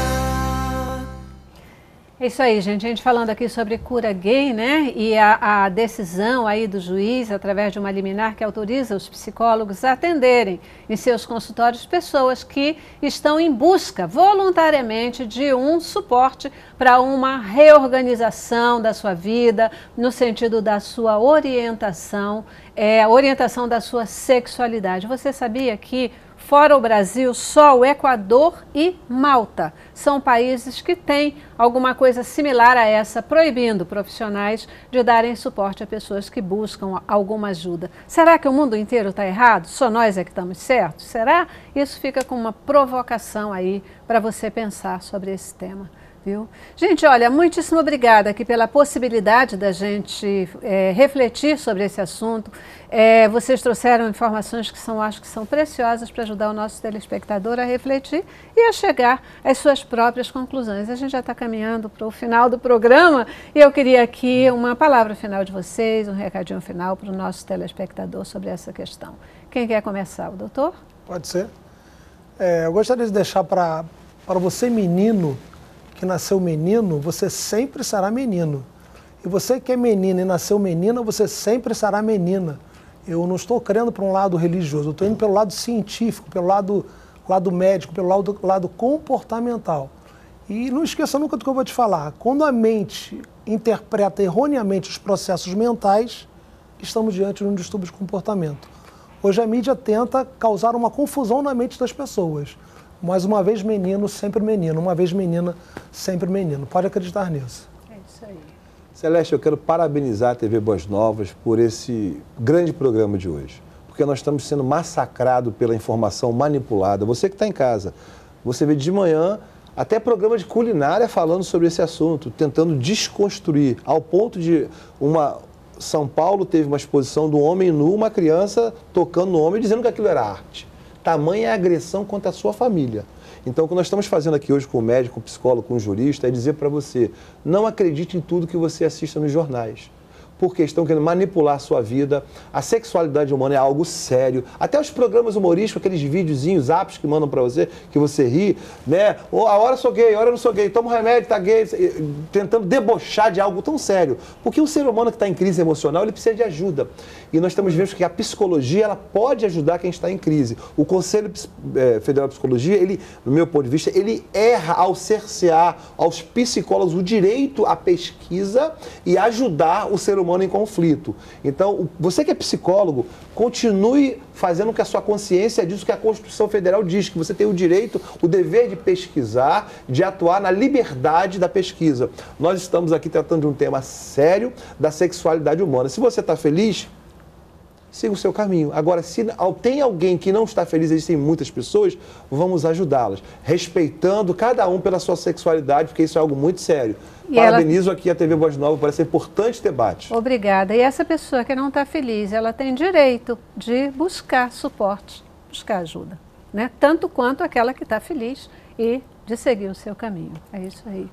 É isso aí, gente. A gente falando aqui sobre cura gay, né? E a, a decisão aí do juiz, através de uma liminar que autoriza os psicólogos a atenderem em seus consultórios pessoas que estão em busca voluntariamente de um suporte para uma reorganização da sua vida, no sentido da sua orientação, é, a orientação da sua sexualidade. Você sabia que fora o Brasil, só o Equador e Malta são países que têm alguma coisa similar a essa, proibindo profissionais de darem suporte a pessoas que buscam alguma ajuda. Será que o mundo inteiro está errado? Só nós é que estamos certos? Será? Isso fica com uma provocação aí para você pensar sobre esse tema. Viu? Gente, olha, muitíssimo obrigada aqui pela possibilidade da gente é, refletir sobre esse assunto. É, vocês trouxeram informações que são, acho que são preciosas para ajudar o nosso telespectador a refletir e a chegar às suas próprias conclusões. A gente já está caminhando para o final do programa e eu queria aqui uma palavra final de vocês, um recadinho final para o nosso telespectador sobre essa questão. Quem quer começar? O doutor? Pode ser. É, eu gostaria de deixar para para você, menino, que nasceu menino, você sempre será menino. E você que é menina e nasceu menina, você sempre será menina. Eu não estou querendo para um lado religioso, eu estou indo pelo lado científico, pelo lado, lado médico, pelo lado, lado comportamental. E não esqueça nunca do que eu vou te falar. Quando a mente interpreta erroneamente os processos mentais, estamos diante de um distúrbio de comportamento. Hoje a mídia tenta causar uma confusão na mente das pessoas. Mas uma vez menino, sempre menino. Uma vez menina, sempre menino. Pode acreditar nisso. É isso aí. Celeste, eu quero parabenizar a T V Boas Novas por esse grande programa de hoje. Porque nós estamos sendo massacrados pela informação manipulada. Você que está em casa, você vê de manhã até programa de culinária falando sobre esse assunto, tentando desconstruir, ao ponto de uma... São Paulo teve uma exposição do homem nu, uma criança tocando no homem, dizendo que aquilo era arte. Tamanha é a agressão contra a sua família. Então, o que nós estamos fazendo aqui hoje com o médico, com o psicólogo, com o jurista, é dizer para você, não acredite em tudo que você assista nos jornais. Porque estão querendo manipular a sua vida. A sexualidade humana é algo sério. Até os programas humorísticos, aqueles videozinhos, apps que mandam para você, que você ri, né? Ou a hora eu sou gay, a hora eu não sou gay, toma um remédio, tá gay, tentando debochar de algo tão sério. Porque o ser humano que está em crise emocional, ele precisa de ajuda. E nós estamos vendo que a psicologia, ela pode ajudar quem está em crise. O Conselho Federal de Psicologia, ele, no meu ponto de vista, ele erra ao cercear aos psicólogos o direito à pesquisa e ajudar o ser humano humano em conflito. Então, você que é psicólogo, continue fazendo o que a sua consciência diz, o que a Constituição Federal diz, que você tem o direito, o dever de pesquisar, de atuar na liberdade da pesquisa. Nós estamos aqui tratando de um tema sério da sexualidade humana. Se você está feliz, siga o seu caminho. Agora, se tem alguém que não está feliz, existem muitas pessoas, vamos ajudá-las, respeitando cada um pela sua sexualidade, porque isso é algo muito sério. E Parabenizo ela... aqui a T V Boas Novas por esse importante debate. Obrigada. E essa pessoa que não está feliz, ela tem direito de buscar suporte, buscar ajuda, né? Tanto quanto aquela que está feliz e de seguir o seu caminho. É isso aí.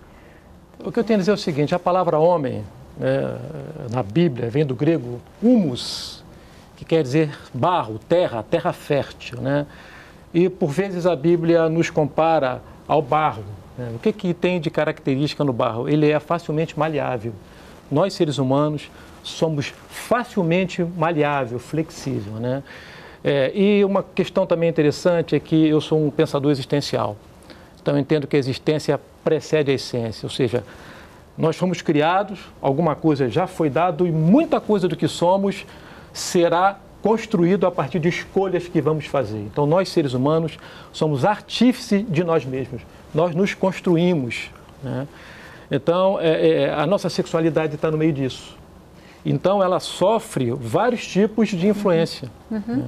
O que eu tenho a dizer é o seguinte, a palavra homem, né, na Bíblia, vem do grego humus, que quer dizer barro, terra, terra fértil, né? E por vezes a Bíblia nos compara ao barro. Né? O que, que tem de característica no barro? Ele é facilmente maleável. Nós, seres humanos, somos facilmente maleável, flexível, né? É, e uma questão também interessante é que eu sou um pensador existencial. Então eu entendo que a existência precede a essência, ou seja, nós fomos criados, alguma coisa já foi dado e muita coisa do que somos será construído a partir de escolhas que vamos fazer. Então, nós, seres humanos, somos artífices de nós mesmos. Nós nos construímos, né? Então, é, é, a nossa sexualidade está no meio disso. Então, ela sofre vários tipos de influência. Uhum. Né?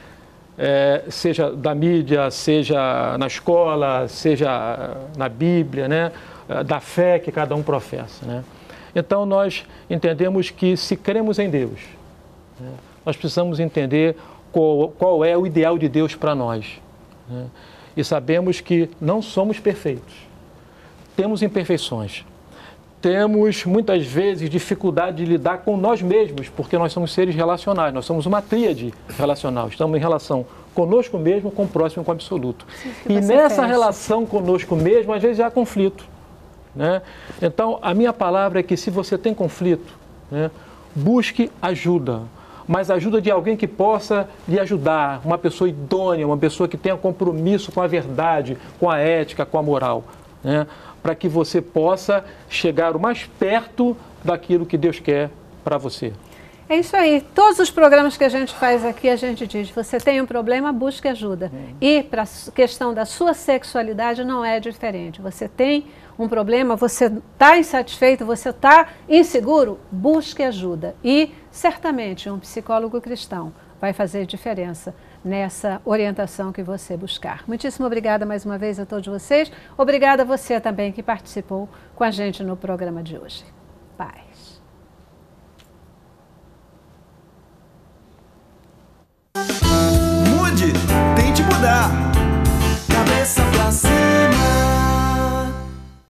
É, seja da mídia, seja na escola, seja na Bíblia, né? Da fé que cada um professa, né? Então, nós entendemos que se cremos em Deus, né, nós precisamos entender qual, qual é o ideal de Deus para nós, né? E sabemos que não somos perfeitos, temos imperfeições, temos muitas vezes dificuldade de lidar com nós mesmos, porque nós somos seres relacionais, nós somos uma tríade relacional, estamos em relação conosco mesmo, com o próximo, com o absoluto. E nessa relação conosco mesmo, às vezes há conflito, né? Então, a minha palavra é que se você tem conflito, né, busque ajuda, mas ajuda de alguém que possa lhe ajudar, uma pessoa idônea, uma pessoa que tenha compromisso com a verdade, com a ética, com a moral, né, para que você possa chegar o mais perto daquilo que Deus quer para você. É isso aí. Todos os programas que a gente faz aqui, a gente diz, você tem um problema, busque ajuda. Uhum. E para a questão da sua sexualidade não é diferente. Você tem um problema, você está insatisfeito, você está inseguro, busque ajuda. E certamente um psicólogo cristão vai fazer diferença nessa orientação que você buscar. Muitíssimo obrigada mais uma vez a todos vocês. Obrigada a você também que participou com a gente no programa de hoje. Paz. Mude, tente mudar.